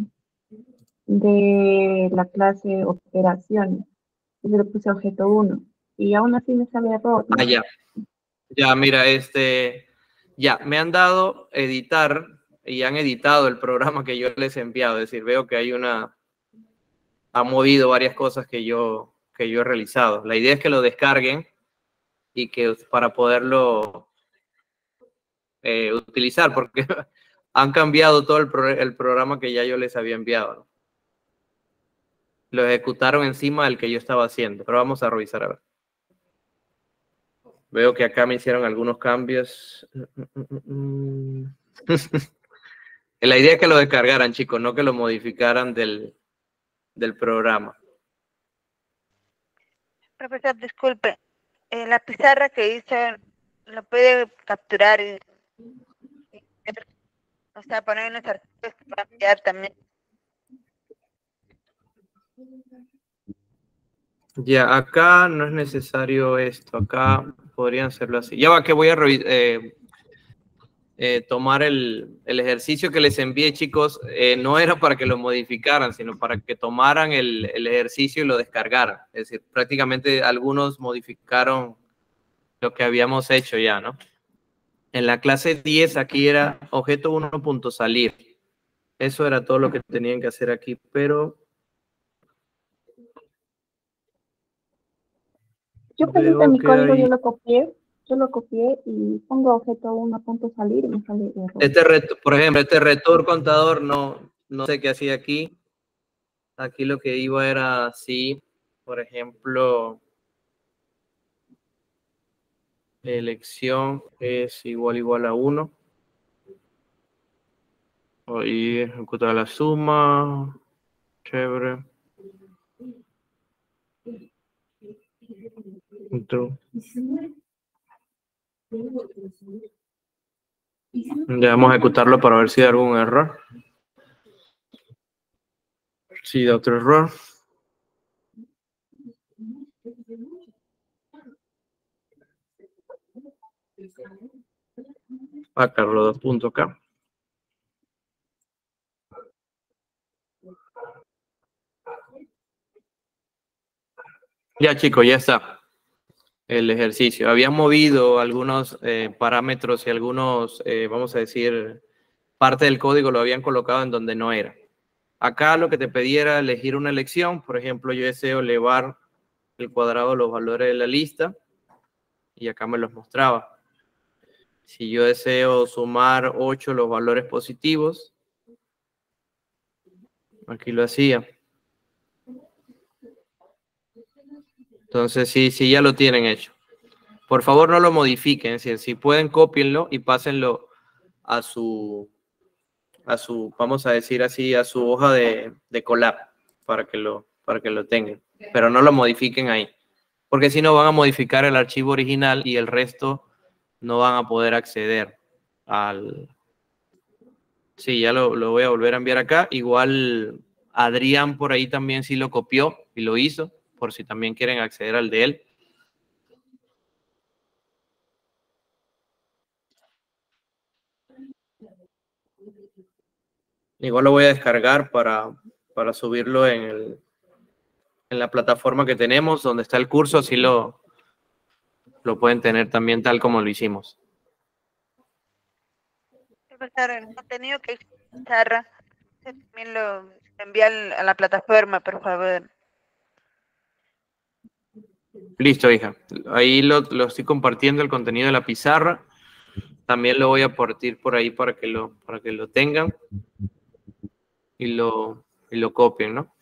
de la clase operaciones. Y yo le puse objeto uno. Y aún así me sale error, ¿no? Ah, ya. Ya, mira, este, ya, me han dado editar y han editado el programa que yo les he enviado. Es decir, veo que hay una, ha movido varias cosas que yo, que yo he realizado. La idea es que lo descarguen y que para poderlo eh, utilizar, porque han cambiado todo el, pro, el programa que ya yo les había enviado, ¿no? Lo ejecutaron encima del que yo estaba haciendo, pero vamos a revisar a ver. Veo que acá me hicieron algunos cambios. La idea es que lo descargaran, chicos, no que lo modificaran del, del programa. Profesor, disculpe. Eh, la pizarra que hizo, ¿lo puede capturar y, y o sea, poner en los archivos que va a enviar también? Ya, acá no es necesario esto. Acá podrían hacerlo así. Ya va que voy a eh, eh, tomar el, el ejercicio que les envié, chicos. Eh, no era para que lo modificaran, sino para que tomaran el, el ejercicio y lo descargaran. Es decir, prácticamente algunos modificaron lo que habíamos hecho ya, ¿no? En la clase diez aquí era objeto uno punto salir. Eso era todo lo que tenían que hacer aquí, pero Yo presento en veo mi que código, yo hay... lo copié, yo lo copié y pongo objeto uno punto salir y me sale error. Este reto, por ejemplo, este retor contador no, no sé qué hacía aquí. Aquí lo que iba era así, por ejemplo, elección es igual igual a uno. Y ejecutar la suma. Chévere. Entró. Ya vamos a ejecutarlo para ver si hay algún error. Si da otro error. Acá los dos puntos acá. Ya, chicos, ya está el ejercicio. Había movido algunos eh, parámetros y algunos, eh, vamos a decir, parte del código lo habían colocado en donde no era. Acá lo que te pedía era elegir una elección. Por ejemplo, yo deseo elevar el cuadrado de los valores de la lista y acá me los mostraba. Si yo deseo sumar ocho los valores positivos, aquí lo hacía. Entonces, sí, sí, ya lo tienen hecho. Por favor, no lo modifiquen. Si, si pueden, cópienlo y pásenlo a su, a su, vamos a decir así, a su hoja de, de collab para que lo, para que lo tengan. Pero no lo modifiquen ahí. Porque si no, van a modificar el archivo original y el resto no van a poder acceder al... Sí, ya lo, lo voy a volver a enviar acá. Igual Adrián por ahí también sí lo copió y lo hizo, por si también quieren acceder al de él. Igual lo voy a descargar para, para subirlo en, el, en la plataforma que tenemos, donde está el curso, así lo, lo pueden tener también tal como lo hicimos. Profesor, el contenido que hizo la pizarra, también lo envía a la plataforma, por favor. Listo, hija. Ahí lo, lo estoy compartiendo el contenido de la pizarra. También lo voy a partir por ahí para que lo, para que lo tengan y lo, y lo copien, ¿no?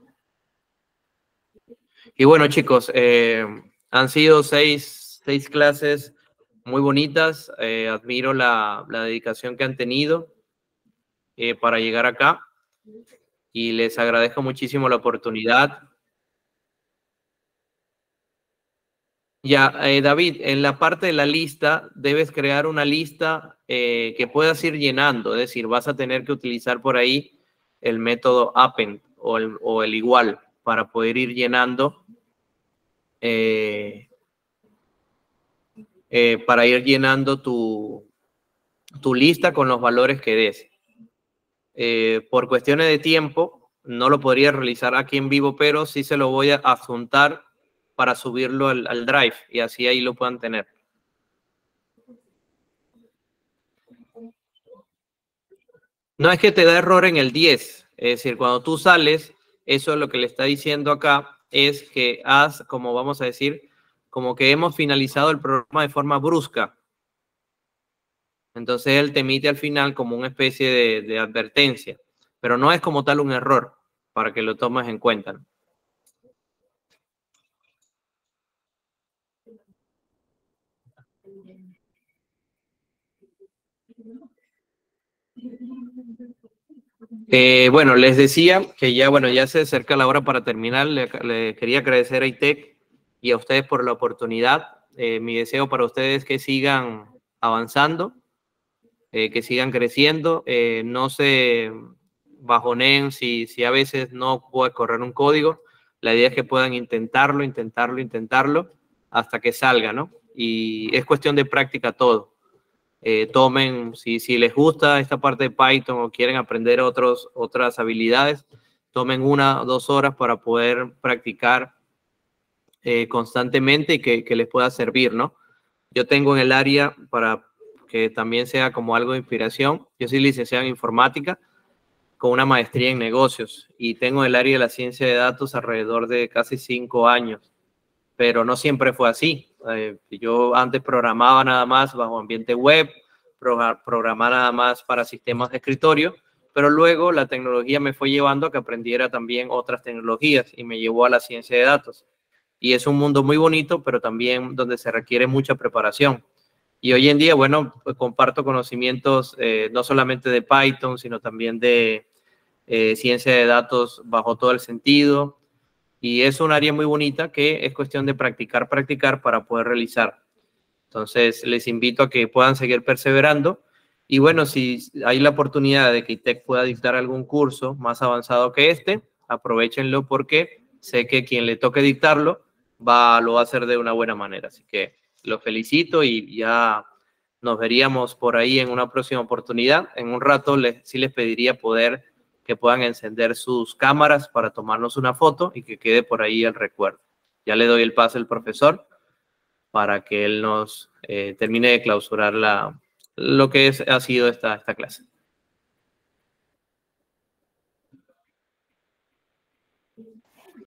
Y bueno, chicos, eh, han sido seis, seis clases muy bonitas. Eh, admiro la, la dedicación que han tenido eh, para llegar acá y les agradezco muchísimo la oportunidad. Ya, eh, David, en la parte de la lista debes crear una lista eh, que puedas ir llenando, es decir, vas a tener que utilizar por ahí el método append o el, o el igual para poder ir llenando eh, eh, para ir llenando tu, tu lista con los valores que des. Eh, por cuestiones de tiempo, no lo podría realizar aquí en vivo, pero sí se lo voy a adjuntar para subirlo al, al Drive y así ahí lo puedan tener. No es que te da error en el diez, es decir, cuando tú sales, eso es lo que le está diciendo acá, es que has, como vamos a decir, como que hemos finalizado el programa de forma brusca. Entonces él te emite al final como una especie de, de advertencia, pero no es como tal un error, para que lo tomes en cuenta, ¿no? Eh, bueno, les decía que ya, bueno, ya se acerca la hora para terminar. Le, le quería agradecer a I T E C y a ustedes por la oportunidad. Eh, mi deseo para ustedes es que sigan avanzando, eh, que sigan creciendo, eh, no se bajoneen si, si a veces no puede correr un código. La idea es que puedan intentarlo, intentarlo, intentarlo hasta que salga, ¿no? Y es cuestión de práctica todo. Eh, tomen, si, si les gusta esta parte de Python o quieren aprender otros, otras habilidades, tomen una o dos horas para poder practicar eh, constantemente y que, que les pueda servir, ¿no? Yo tengo en el área, para que también sea como algo de inspiración, yo soy licenciado en informática con una maestría en negocios y tengo el área de la ciencia de datos alrededor de casi cinco años, pero no siempre fue así. Eh, yo antes programaba nada más bajo ambiente web, programaba nada más para sistemas de escritorio, pero luego la tecnología me fue llevando a que aprendiera también otras tecnologías y me llevó a la ciencia de datos. Y es un mundo muy bonito, pero también donde se requiere mucha preparación. Y hoy en día, bueno, pues comparto conocimientos eh, no solamente de Python, sino también de eh, ciencia de datos bajo todo el sentido. Y es un área muy bonita que es cuestión de practicar, practicar para poder realizar. Entonces, les invito a que puedan seguir perseverando. Y bueno, si hay la oportunidad de que I T E C pueda dictar algún curso más avanzado que este, aprovechenlo porque sé que quien le toque dictarlo va, lo va a hacer de una buena manera. Así que los felicito y ya nos veríamos por ahí en una próxima oportunidad. En un rato les, sí les pediría poder que puedan encender sus cámaras para tomarnos una foto y que quede por ahí el recuerdo. Ya le doy el paso al profesor para que él nos eh, termine de clausurar la, lo que es, ha sido esta, esta clase.